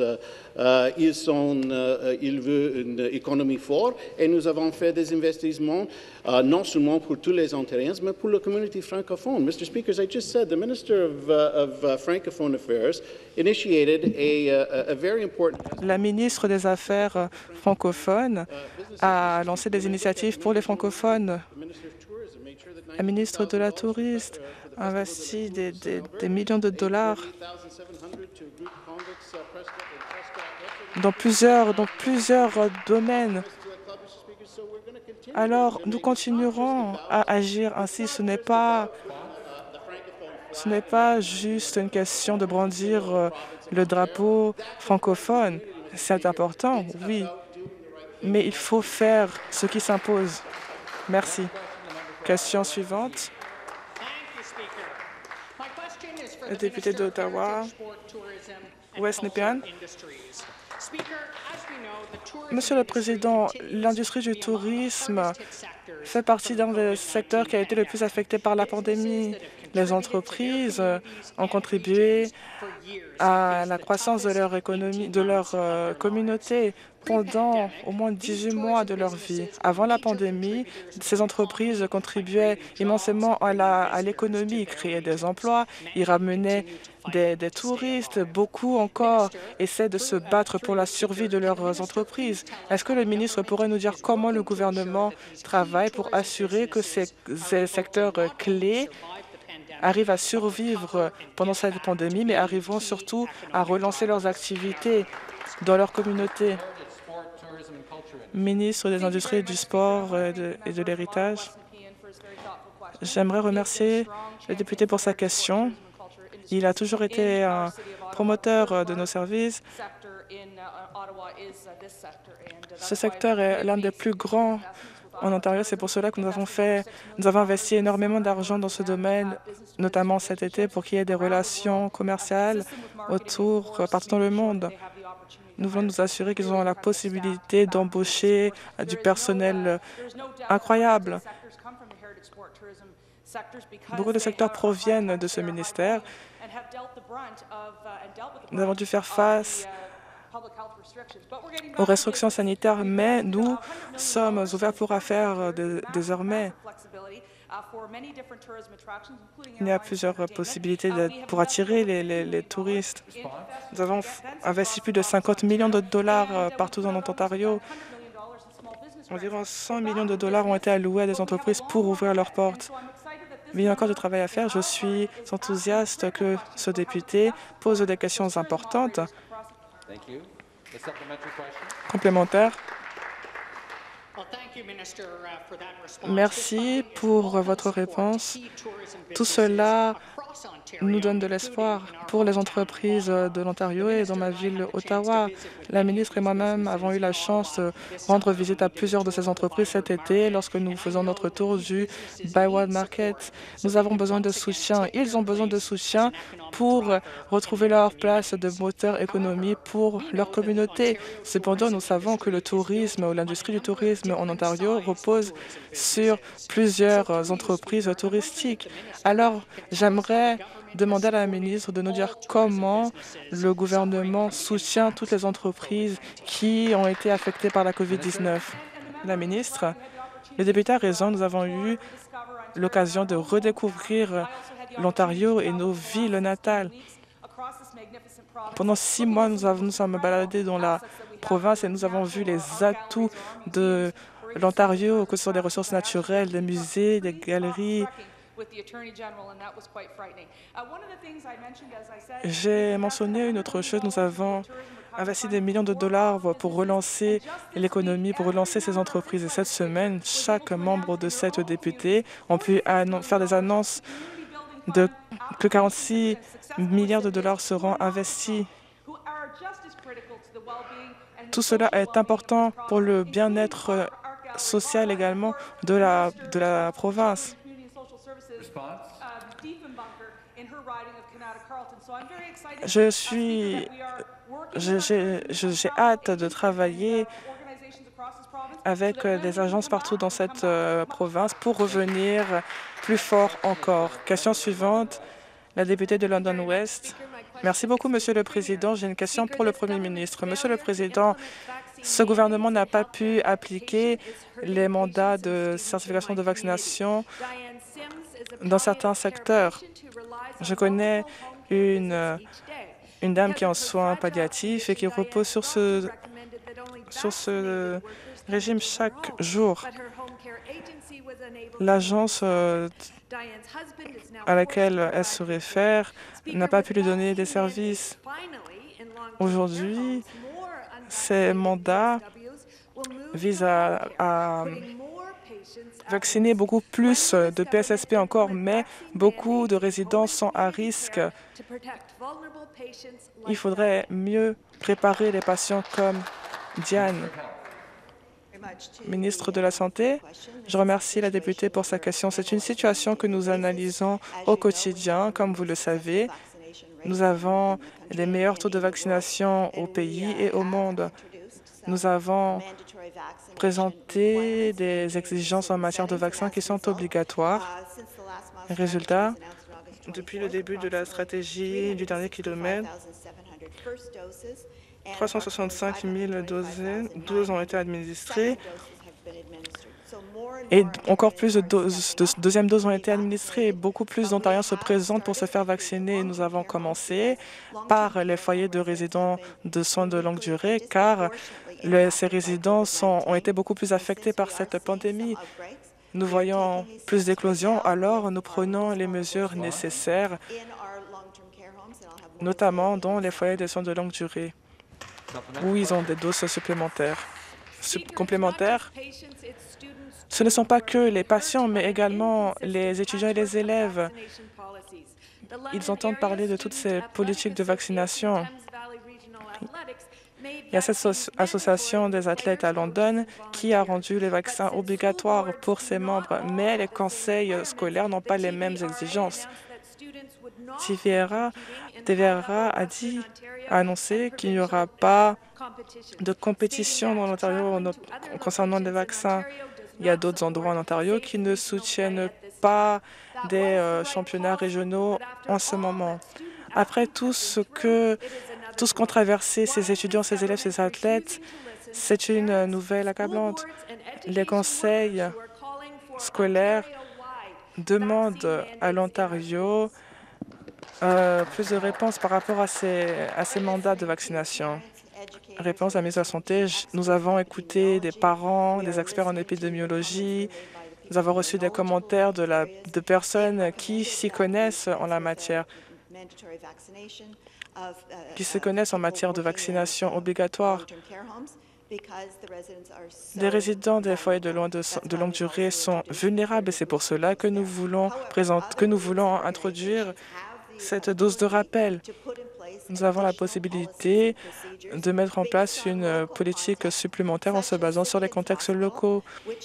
Ils veulent une économie forte et nous avons fait des investissements non seulement pour tous les Ontariens, mais pour la communauté francophone. Mr. Speaker, as I just said, the Minister of Francophone Affairs initiated a very important... La ministre des Affaires francophones a lancé des initiatives pour les francophones. La ministre de la Tourisme a investi des millions de dollars dans plusieurs domaines. Alors, nous continuerons à agir ainsi. Ce n'est pas juste une question de brandir le drapeau francophone. C'est important, oui, mais il faut faire ce qui s'impose. Merci. Question suivante. Le député d'Ottawa, West Nepean. Monsieur le Président, l'industrie du tourisme fait partie d'un des secteurs qui a été le plus affecté par la pandémie. Les entreprises ont contribué à la croissance de leur économie, de leur communauté pendant au moins 18 mois de leur vie. Avant la pandémie, ces entreprises contribuaient immensément à l'économie, ils créaient des emplois, ils ramenaient des touristes. Beaucoup encore essaient de se battre pour la survie de leurs entreprises. Est-ce que le ministre pourrait nous dire comment le gouvernement travaille pour assurer que ces secteurs clés arrivent à survivre pendant cette pandémie, mais arriveront surtout à relancer leurs activités dans leur communauté? Ministre des Industries, du Sport et de l'Héritage. J'aimerais remercier le député pour sa question. Il a toujours été un promoteur de nos services. Ce secteur est l'un des plus grands en Ontario. C'est pour cela que nous avons investi énormément d'argent dans ce domaine, notamment cet été, pour qu'il y ait des relations commerciales partout dans le monde. Nous voulons nous assurer qu'ils ont la possibilité d'embaucher du personnel incroyable. Beaucoup de secteurs proviennent de ce ministère. Nous avons dû faire face aux restrictions sanitaires, mais nous sommes ouverts pour affaires désormais. Il y a plusieurs possibilités pour attirer les touristes. Nous avons investi plus de 50 millions de dollars partout en Ontario. Environ 100 millions de dollars ont été alloués à des entreprises pour ouvrir leurs portes. Mais il y a encore du travail à faire. Je suis enthousiaste que ce député pose des questions importantes. Complémentaire. Merci pour votre réponse. Tout cela nous donne de l'espoir pour les entreprises de l'Ontario et dans ma ville, Ottawa. La ministre et moi-même avons eu la chance de rendre visite à plusieurs de ces entreprises cet été lorsque nous faisons notre tour du Byward Market. Nous avons besoin de soutien. Ils ont besoin de soutien pour retrouver leur place de moteur économique pour leur communauté. Cependant, nous savons que le tourisme ou l'industrie du tourisme en Ontario repose sur plusieurs entreprises touristiques. Alors, j'aimerais demander à la ministre de nous dire comment le gouvernement soutient toutes les entreprises qui ont été affectées par la COVID-19. La ministre, le député a raison, nous avons eu l'occasion de redécouvrir l'Ontario et nos villes natales. Pendant 6 mois, nous sommes baladés dans la province et nous avons vu les atouts de l'Ontario, que ce soit des ressources naturelles, des musées, des galeries. J'ai mentionné une autre chose. Nous avons investi des millions de dollars pour relancer l'économie, pour relancer ces entreprises. Et cette semaine, chaque membre de cette députée a pu faire des annonces que 46 milliards de dollars seront investis. Tout cela est important pour le bien-être social également de la province. J'ai hâte de travailler avec des agences partout dans cette province pour revenir plus fort encore. Question suivante, la députée de London West. Merci beaucoup, Monsieur le Président. J'ai une question pour le Premier ministre. Monsieur le Président, ce gouvernement n'a pas pu appliquer les mandats de certification de vaccination dans certains secteurs. Je connais une dame qui est en soins palliatifs et qui repose sur ce régime chaque jour. L'agence à laquelle elle se réfère n'a pas pu lui donner des services. Aujourd'hui, ces mandats visent à vacciner beaucoup plus de PSSP encore, mais beaucoup de résidents sont à risque. Il faudrait mieux préparer les patients comme Diane. Ministre de la Santé, je remercie la députée pour sa question. C'est une situation que nous analysons au quotidien. Comme vous le savez, nous avons les meilleurs taux de vaccination au pays et au monde. Nous avons présenté des exigences en matière de vaccins qui sont obligatoires. Résultat, depuis le début de la stratégie du dernier kilomètre, 365 000 doses ont été administrées et encore plus de deuxièmes doses ont été administrées. Beaucoup plus d'Ontariens se présentent pour se faire vacciner. Nous avons commencé par les foyers de résidents de soins de longue durée car ces résidents ont été beaucoup plus affectés par cette pandémie. Nous voyons plus d'éclosions, alors nous prenons les mesures nécessaires, notamment dans les foyers de soins de longue durée, où ils ont des doses supplémentaires. Complémentaires, ce ne sont pas que les patients, mais également les étudiants et les élèves. Ils entendent parler de toutes ces politiques de vaccination. Il y a cette association des athlètes à London qui a rendu les vaccins obligatoires pour ses membres, mais les conseils scolaires n'ont pas les mêmes exigences. TVRA a annoncé qu'il n'y aura pas de compétition dans l'Ontario concernant les vaccins. Il y a d'autres endroits en Ontario qui ne soutiennent pas des championnats régionaux en ce moment. Après tout ce qu'ont traversé ces étudiants, ces élèves, ces athlètes, c'est une nouvelle accablante. Les conseils scolaires demandent à l'Ontario plus de réponses par rapport à ces mandats de vaccination. Réponse à la ministre de la Santé, nous avons écouté des parents, des experts en épidémiologie, nous avons reçu des commentaires de personnes qui s'y connaissent en la matière, qui se connaissent en matière de vaccination obligatoire. Les résidents des foyers de longue durée sont vulnérables et c'est pour cela que nous voulons introduire cette dose de rappel. Nous avons la possibilité de mettre en place une politique supplémentaire en se basant sur les contextes locaux.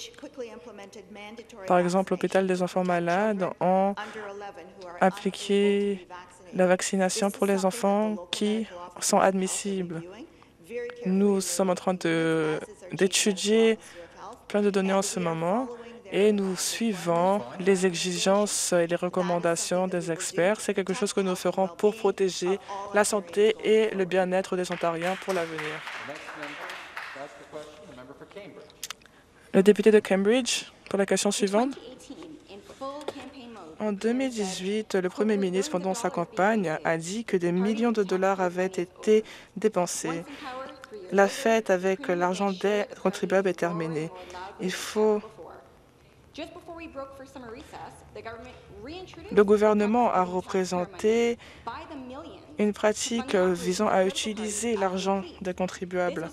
Par exemple, l'hôpital des enfants malades a appliqué la vaccination pour les enfants qui sont admissibles. Nous sommes en train d'étudier plein de données en ce moment et nous suivons les exigences et les recommandations des experts. C'est quelque chose que nous ferons pour protéger la santé et le bien-être des Ontariens pour l'avenir. Le député de Cambridge, pour la question suivante. En 2018, le Premier ministre, pendant sa campagne, a dit que des millions de dollars avaient été dépensés. La fête avec l'argent des contribuables est terminée. Le gouvernement a représenté une pratique visant à utiliser l'argent des contribuables.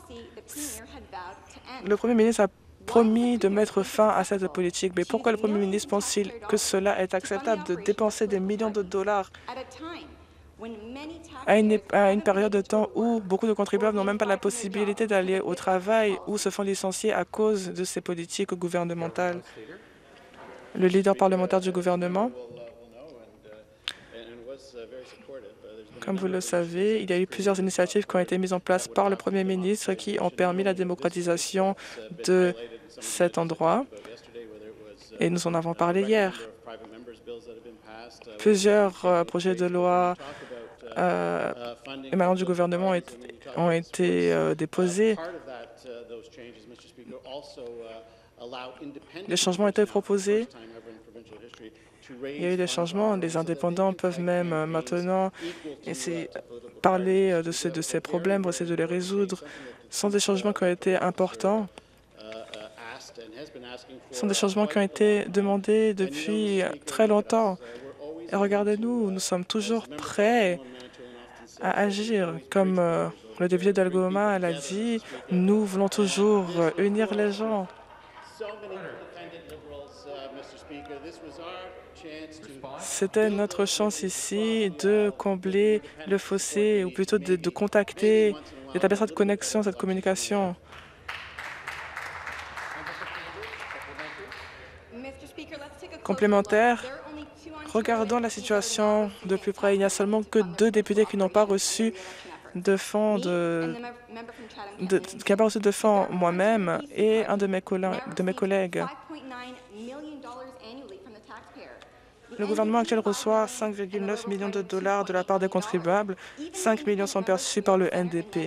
Le Premier ministre a promis de mettre fin à cette politique. Mais pourquoi le Premier ministre pense-t-il que cela est acceptable de dépenser des millions de dollars à une période de temps où beaucoup de contribuables n'ont même pas la possibilité d'aller au travail ou se font licencier à cause de ces politiques gouvernementales? Le leader parlementaire du gouvernement. Comme vous le savez, il y a eu plusieurs initiatives qui ont été mises en place par le Premier ministre qui ont permis la démocratisation de cet endroit. Et nous en avons parlé hier. Plusieurs projets de loi émanant du gouvernement ont été déposés. Les changements ont été proposés. Il y a eu des changements. Les indépendants peuvent même maintenant parler de ces problèmes, essayer de les résoudre. Ce sont des changements qui ont été importants. Ce sont des changements qui ont été demandés depuis très longtemps. Et regardez-nous, nous sommes toujours prêts à agir. Comme le député d'Algoma l'a dit, nous voulons toujours unir les gens. C'était notre chance ici de combler le fossé, ou plutôt de contacter, d'établir cette connexion, cette communication. Complémentaire, regardons la situation de plus près. Il n'y a seulement que 2 députés qui n'ont pas reçu de fonds qui n'a pas reçu de fonds, moi-même et un de mes collègues. Le gouvernement actuel reçoit 5,9 millions de dollars de la part des contribuables. 5 millions sont perçus par le NDP.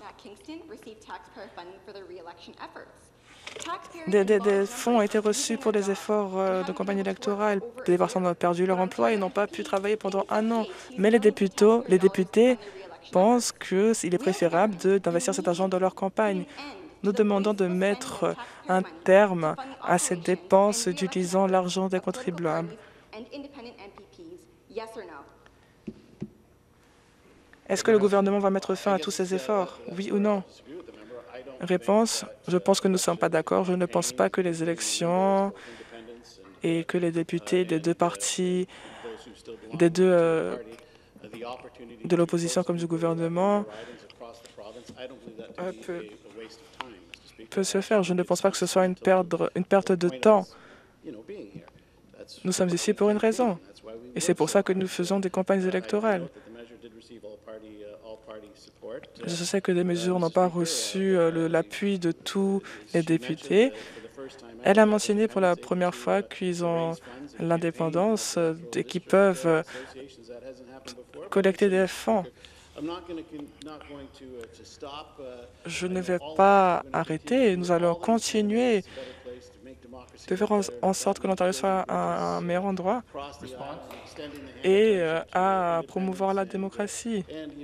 Des fonds ont été reçus pour des efforts de campagne électorale. Des personnes ont perdu leur emploi et n'ont pas pu travailler pendant 1 an. Mais les députés pensent qu'il est préférable d'investir cet argent dans leur campagne. Nous demandons de mettre un terme à ces dépenses utilisant l'argent des contribuables. Est-ce que le gouvernement va mettre fin à tous ces efforts? Oui ou non? Réponse, je pense que nous ne sommes pas d'accord. Je ne pense pas que les élections et que les députés des 2 partis, de l'opposition comme du gouvernement, peut se faire. Je ne pense pas que ce soit une perte de temps. Nous sommes ici pour une raison. Et c'est pour ça que nous faisons des campagnes électorales. Je sais que des mesures n'ont pas reçu l'appui de tous les députés. Elle a mentionné pour la première fois qu'ils ont l'indépendance et qu'ils peuvent collecter des fonds. Je ne vais pas arrêter. Nous allons continuer de faire en sorte que l'Ontario soit un meilleur endroit et à promouvoir la démocratie.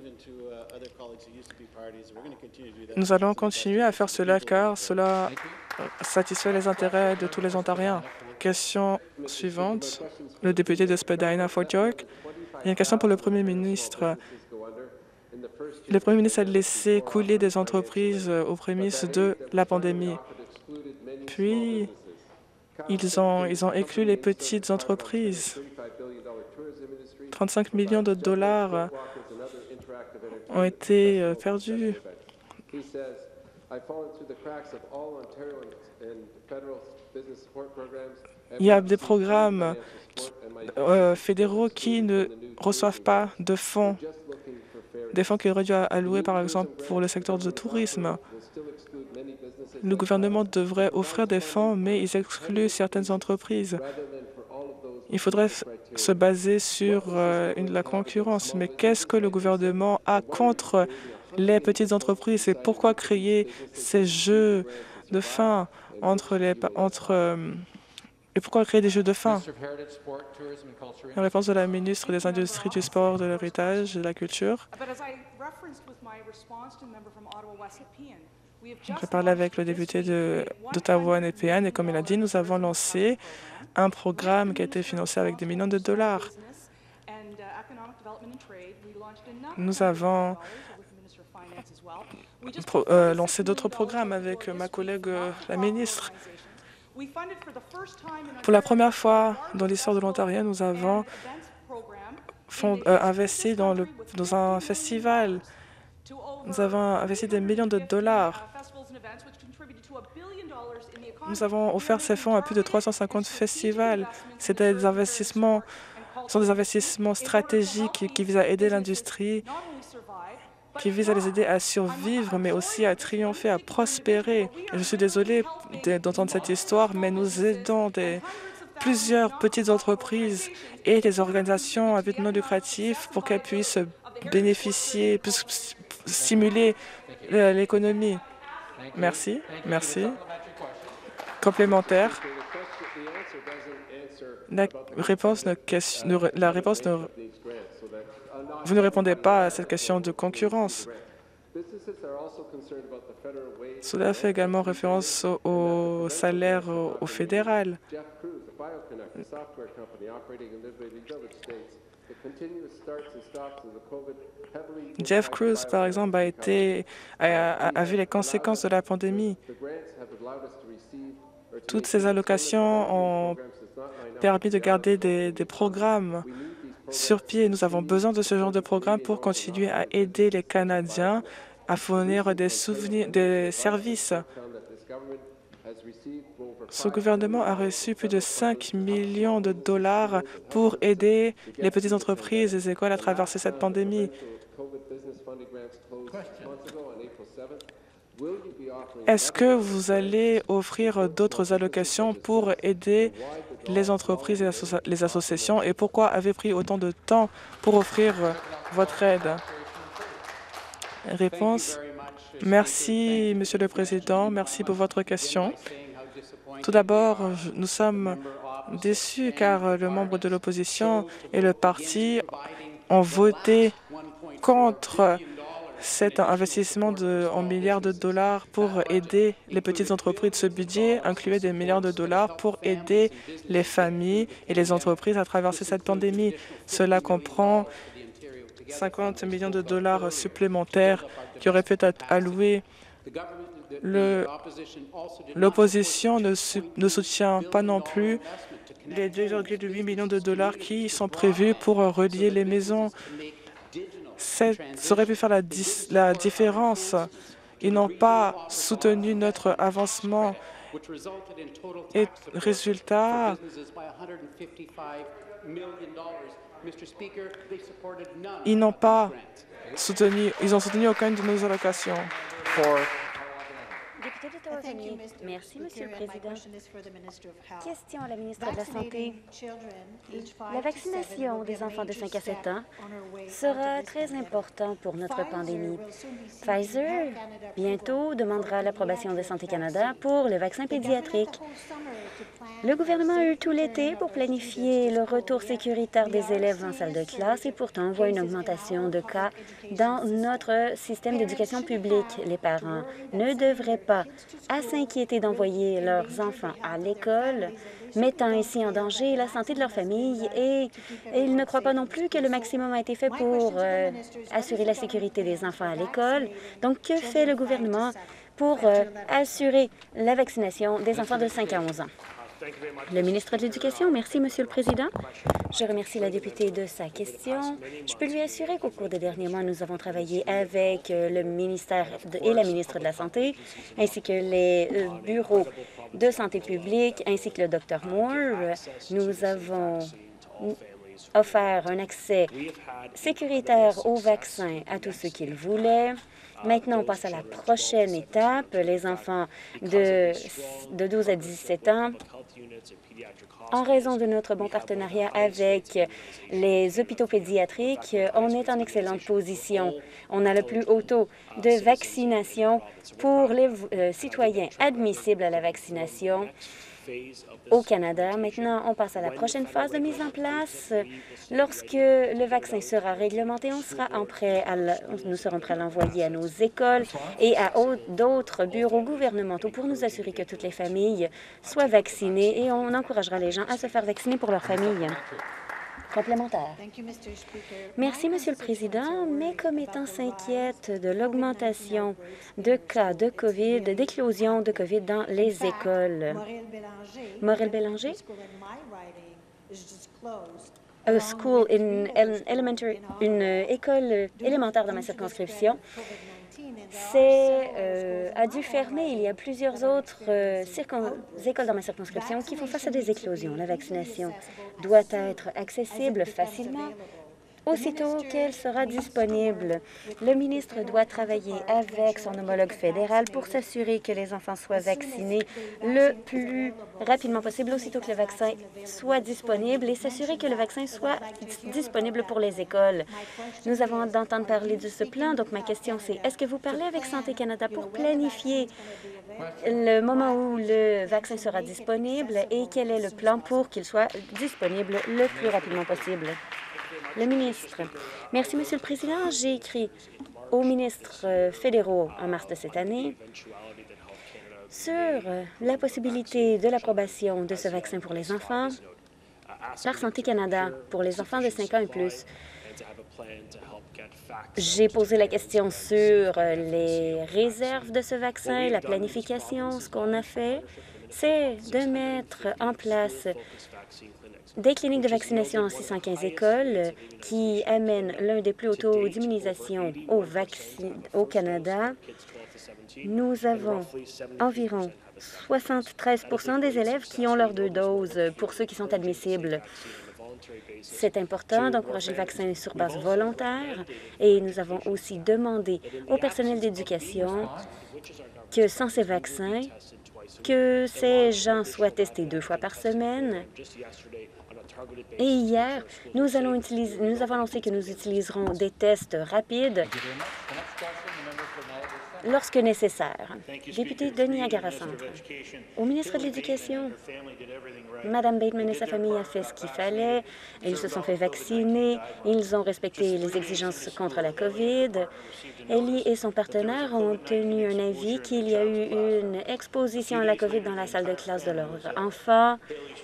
Nous allons continuer à faire cela car cela satisfait les intérêts de tous les Ontariens. Question suivante, le député de Spadina, Fort York. Il y a une question pour le Premier ministre. Le Premier ministre a laissé couler des entreprises aux prémices de la pandémie. Puis, ils ont exclu les petites entreprises. 35 millions de dollars ont été perdus. Il y a des programmes fédéraux qui ne reçoivent pas de fonds, des fonds qui auraient dû allouer, par exemple, pour le secteur du tourisme. Le gouvernement devrait offrir des fonds, mais ils excluent certaines entreprises. Il faudrait se baser sur la concurrence. Mais qu'est-ce que le gouvernement a contre les petites entreprises et pourquoi créer ces jeux de fin et pourquoi créer des jeux de fin? La réponse de la ministre des Industries, du Sport, de l'Héritage et de la Culture. Je parlais avec le député d'Ottawa-Nepean et comme il a dit, nous avons lancé un programme qui a été financé avec des millions de dollars. Nous avons lancé d'autres programmes avec ma collègue, la ministre. Pour la première fois dans l'histoire de l'Ontario, nous avons investi dans un festival. Nous avons investi des millions de dollars. Nous avons offert ces fonds à plus de 350 festivals. C'était des investissements sont des investissements stratégiques qui visent à aider l'industrie, qui visent à les aider à survivre, mais aussi à triompher, à prospérer. Et je suis désolée d'entendre cette histoire, mais nous aidons plusieurs petites entreprises et les organisations à but non lucratif pour qu'elles puissent bénéficier, puissent stimuler l'économie. Merci. Merci. Complémentaire. Vous ne répondez pas à cette question de concurrence. Cela fait également référence au salaire au fédéral. Jeff Cruz, par exemple, a vu les conséquences de la pandémie. Toutes ces allocations ont permis de garder des programmes sur pied. Nous avons besoin de ce genre de programme pour continuer à aider les Canadiens à fournir des services. Ce gouvernement a reçu plus de 5 millions de dollars pour aider les petites entreprises et les écoles à traverser cette pandémie. Est-ce que vous allez offrir d'autres allocations pour aider les entreprises et les associations et pourquoi avez-vous pris autant de temps pour offrir votre aide? Réponse. Merci, Monsieur le Président. Merci pour votre question. Tout d'abord, nous sommes déçus car le membre de l'opposition et le parti ont voté contre cet investissement en milliards de dollars pour aider les petites entreprises. Ce budget incluait des milliards de dollars pour aider les familles et les entreprises à traverser cette pandémie. Cela comprend 50 millions de dollars supplémentaires qui auraient pu être alloués. L'opposition ne soutient pas non plus les 2,8 millions de dollars qui sont prévus pour relier les maisons. Ça aurait pu faire la différence. Ils n'ont pas soutenu notre avancement. Et résultat, ils n'ont pas soutenu, ils ont soutenu aucune de nos allocations. Député d'Ottawa-Vanier. Merci, Monsieur le Président. Question à la ministre de la Santé. La vaccination des enfants de 5 à 7 ans sera très importante pour notre pandémie. Pfizer, bientôt, demandera l'approbation de Santé Canada pour le vaccin pédiatrique. Le gouvernement a eu tout l'été pour planifier le retour sécuritaire des élèves en salle de classe et pourtant on voit une augmentation de cas dans notre système d'éducation publique. Les parents ne devraient pas s'inquiéter d'envoyer leurs enfants à l'école, mettant ainsi en danger la santé de leur famille et ils ne croient pas non plus que le maximum a été fait pour assurer la sécurité des enfants à l'école. Donc, que fait le gouvernement pour assurer la vaccination des enfants de 5 à 11 ans? Le ministre de l'Éducation. Merci, Monsieur le Président. Je remercie la députée de sa question. Je peux lui assurer qu'au cours des derniers mois, nous avons travaillé avec le ministère et la ministre de la Santé, ainsi que les bureaux de santé publique, ainsi que le Dr Moore. Nous avons offert un accès sécuritaire aux vaccins à tous ceux qui le voulaient. Maintenant, on passe à la prochaine étape. Les enfants de 12 à 17 ans, en raison de notre bon partenariat avec les hôpitaux pédiatriques, on est en excellente position. On a le plus haut taux de vaccination pour les citoyens admissibles à la vaccination au Canada. Maintenant, on passe à la prochaine phase de mise en place. Lorsque le vaccin sera réglementé, nous serons prêts à l'envoyer à nos écoles et à d'autres bureaux gouvernementaux pour nous assurer que toutes les familles soient vaccinées et on encouragera les gens à se faire vacciner pour leur famille. Complémentaire. Merci, Monsieur le Président. Mes commettants s'inquiètent de l'augmentation de cas de COVID, d'éclosion de COVID dans les écoles. Maurel Bélanger. Une école élémentaire dans ma circonscription a dû fermer. Il y a plusieurs autres écoles dans ma circonscription qui font face à des éclosions. La vaccination doit être accessible facilement. Aussitôt qu'elle sera disponible, le ministre doit travailler avec son homologue fédéral pour s'assurer que les enfants soient vaccinés le plus rapidement possible, aussitôt que le vaccin soit disponible, et s'assurer que le vaccin soit disponible pour les écoles. Nous avons hâte d'entendre parler de ce plan, donc ma question c'est, est-ce que vous parlez avec Santé Canada pour planifier le moment où le vaccin sera disponible et quel est le plan pour qu'il soit disponible le plus rapidement possible? Le ministre. Merci, Monsieur le Président. J'ai écrit aux ministres fédéraux en mars de cette année sur la possibilité de l'approbation de ce vaccin pour les enfants par Santé Canada pour les enfants de 5 ans et plus. J'ai posé la question sur les réserves de ce vaccin, la planification. Ce qu'on a fait, c'est de mettre en place des cliniques de vaccination en 615 écoles qui amènent l'un des plus hauts taux d'immunisation au Canada. Nous avons environ 73 des élèves qui ont leurs 2 doses pour ceux qui sont admissibles. C'est important d'encourager le vaccin sur base volontaire et nous avons aussi demandé au personnel d'éducation que sans ces vaccins, que ces gens soient testés 2 fois par semaine. Et hier, nous avons annoncé que nous utiliserons des tests rapides lorsque nécessaire. Député de Niagara-Centre. Au ministre de l'Éducation, Mme Bateman et sa famille ont fait ce qu'il fallait. Ils se sont fait vacciner. Ils ont respecté les exigences contre la COVID. Ellie et son partenaire ont obtenu un avis qu'il y a eu une exposition à la COVID dans la salle de classe de leur enfant.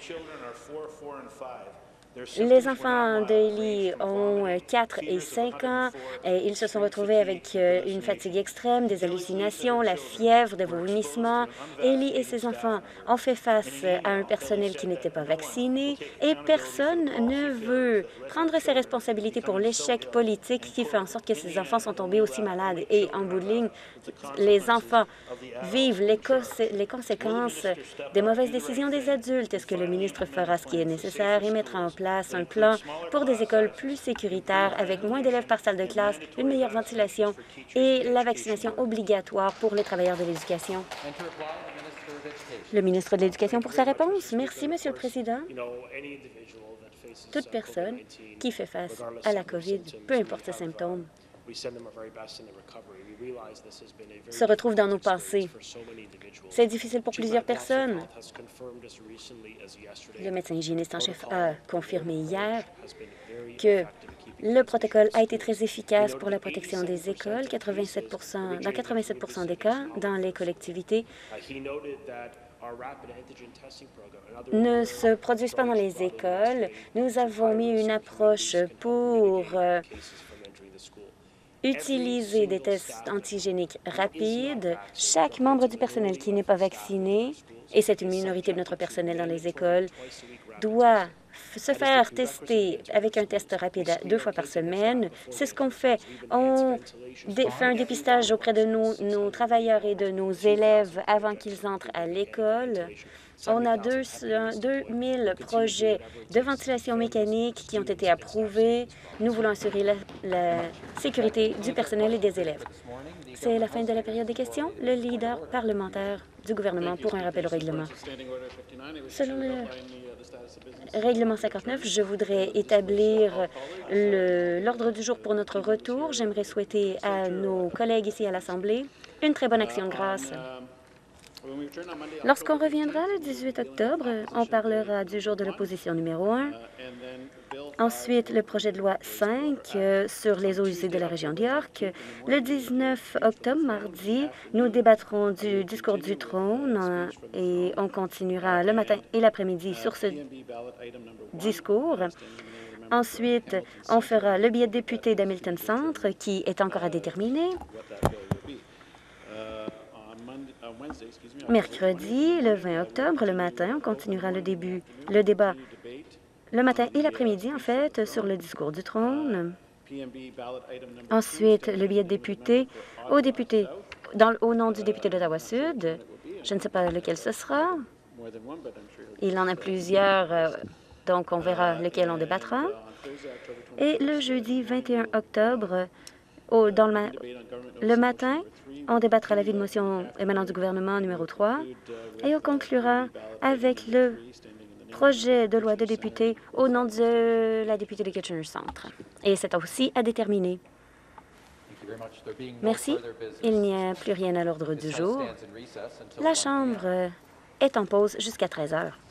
Les enfants d'Ellie ont 4 et 5 ans. Et ils se sont retrouvés avec une fatigue extrême, des hallucinations, la fièvre, des vomissements. Ellie et ses enfants ont fait face à un personnel qui n'était pas vacciné et personne ne veut prendre ses responsabilités pour l'échec politique qui fait en sorte que ces enfants sont tombés aussi malades. Et en bout de ligne, les enfants vivent les conséquences des mauvaises décisions des adultes. Est-ce que le ministre fera ce qui est nécessaire et mettra en place un plan pour des écoles plus sécuritaires avec moins d'élèves par salle de classe, une meilleure ventilation et la vaccination obligatoire pour les travailleurs de l'éducation? Le ministre de l'Éducation pour sa réponse. Merci, Monsieur le Président. Toute personne qui fait face à la COVID, peu importe ses symptômes, se retrouve dans nos pensées. C'est difficile pour plusieurs personnes. Le médecin hygiéniste en chef a confirmé hier que le protocole a été très efficace pour la protection des écoles, dans 87 des cas, dans les collectivités ne se produisent pas dans les écoles. Nous avons mis une approche pour utiliser des tests antigéniques rapides. Chaque membre du personnel qui n'est pas vacciné, et c'est une minorité de notre personnel dans les écoles, doit se faire tester avec un test rapide 2 fois par semaine. C'est ce qu'on fait. On fait un dépistage auprès de nos travailleurs et de nos élèves avant qu'ils entrent à l'école. On a 2000 projets de ventilation mécanique qui ont été approuvés. Nous voulons assurer la sécurité du personnel et des élèves. C'est la fin de la période des questions. Le leader parlementaire du gouvernement pour un rappel au règlement. Selon le règlement 59, je voudrais établir l'ordre du jour pour notre retour. J'aimerais souhaiter à nos collègues ici à l'Assemblée une très bonne action de grâce. Lorsqu'on reviendra le 18 octobre, on parlera du jour de l'opposition numéro 1. Ensuite, le projet de loi 5 sur les eaux usées de la région d'York. Le 19 octobre, mardi, nous débattrons du discours du trône et on continuera le matin et l'après-midi sur ce discours. Ensuite, on fera le billet de député d'Hamilton Centre qui est encore à déterminer. Mercredi, le 20 octobre, le matin, on continuera le débat le matin et l'après-midi, en fait, sur le discours du trône. Ensuite, le billet de député au nom du député d'Ottawa-Sud. Je ne sais pas lequel ce sera. Il en a plusieurs, donc on verra lequel on débattra. Et le jeudi 21 octobre, le matin, on débattra l'avis de motion émanant du gouvernement numéro 3 et on conclura avec le projet de loi de député au nom de la députée de Kitchener Centre. Et c'est aussi à déterminer. Merci. Il n'y a plus rien à l'ordre du jour. La Chambre est en pause jusqu'à 13 heures.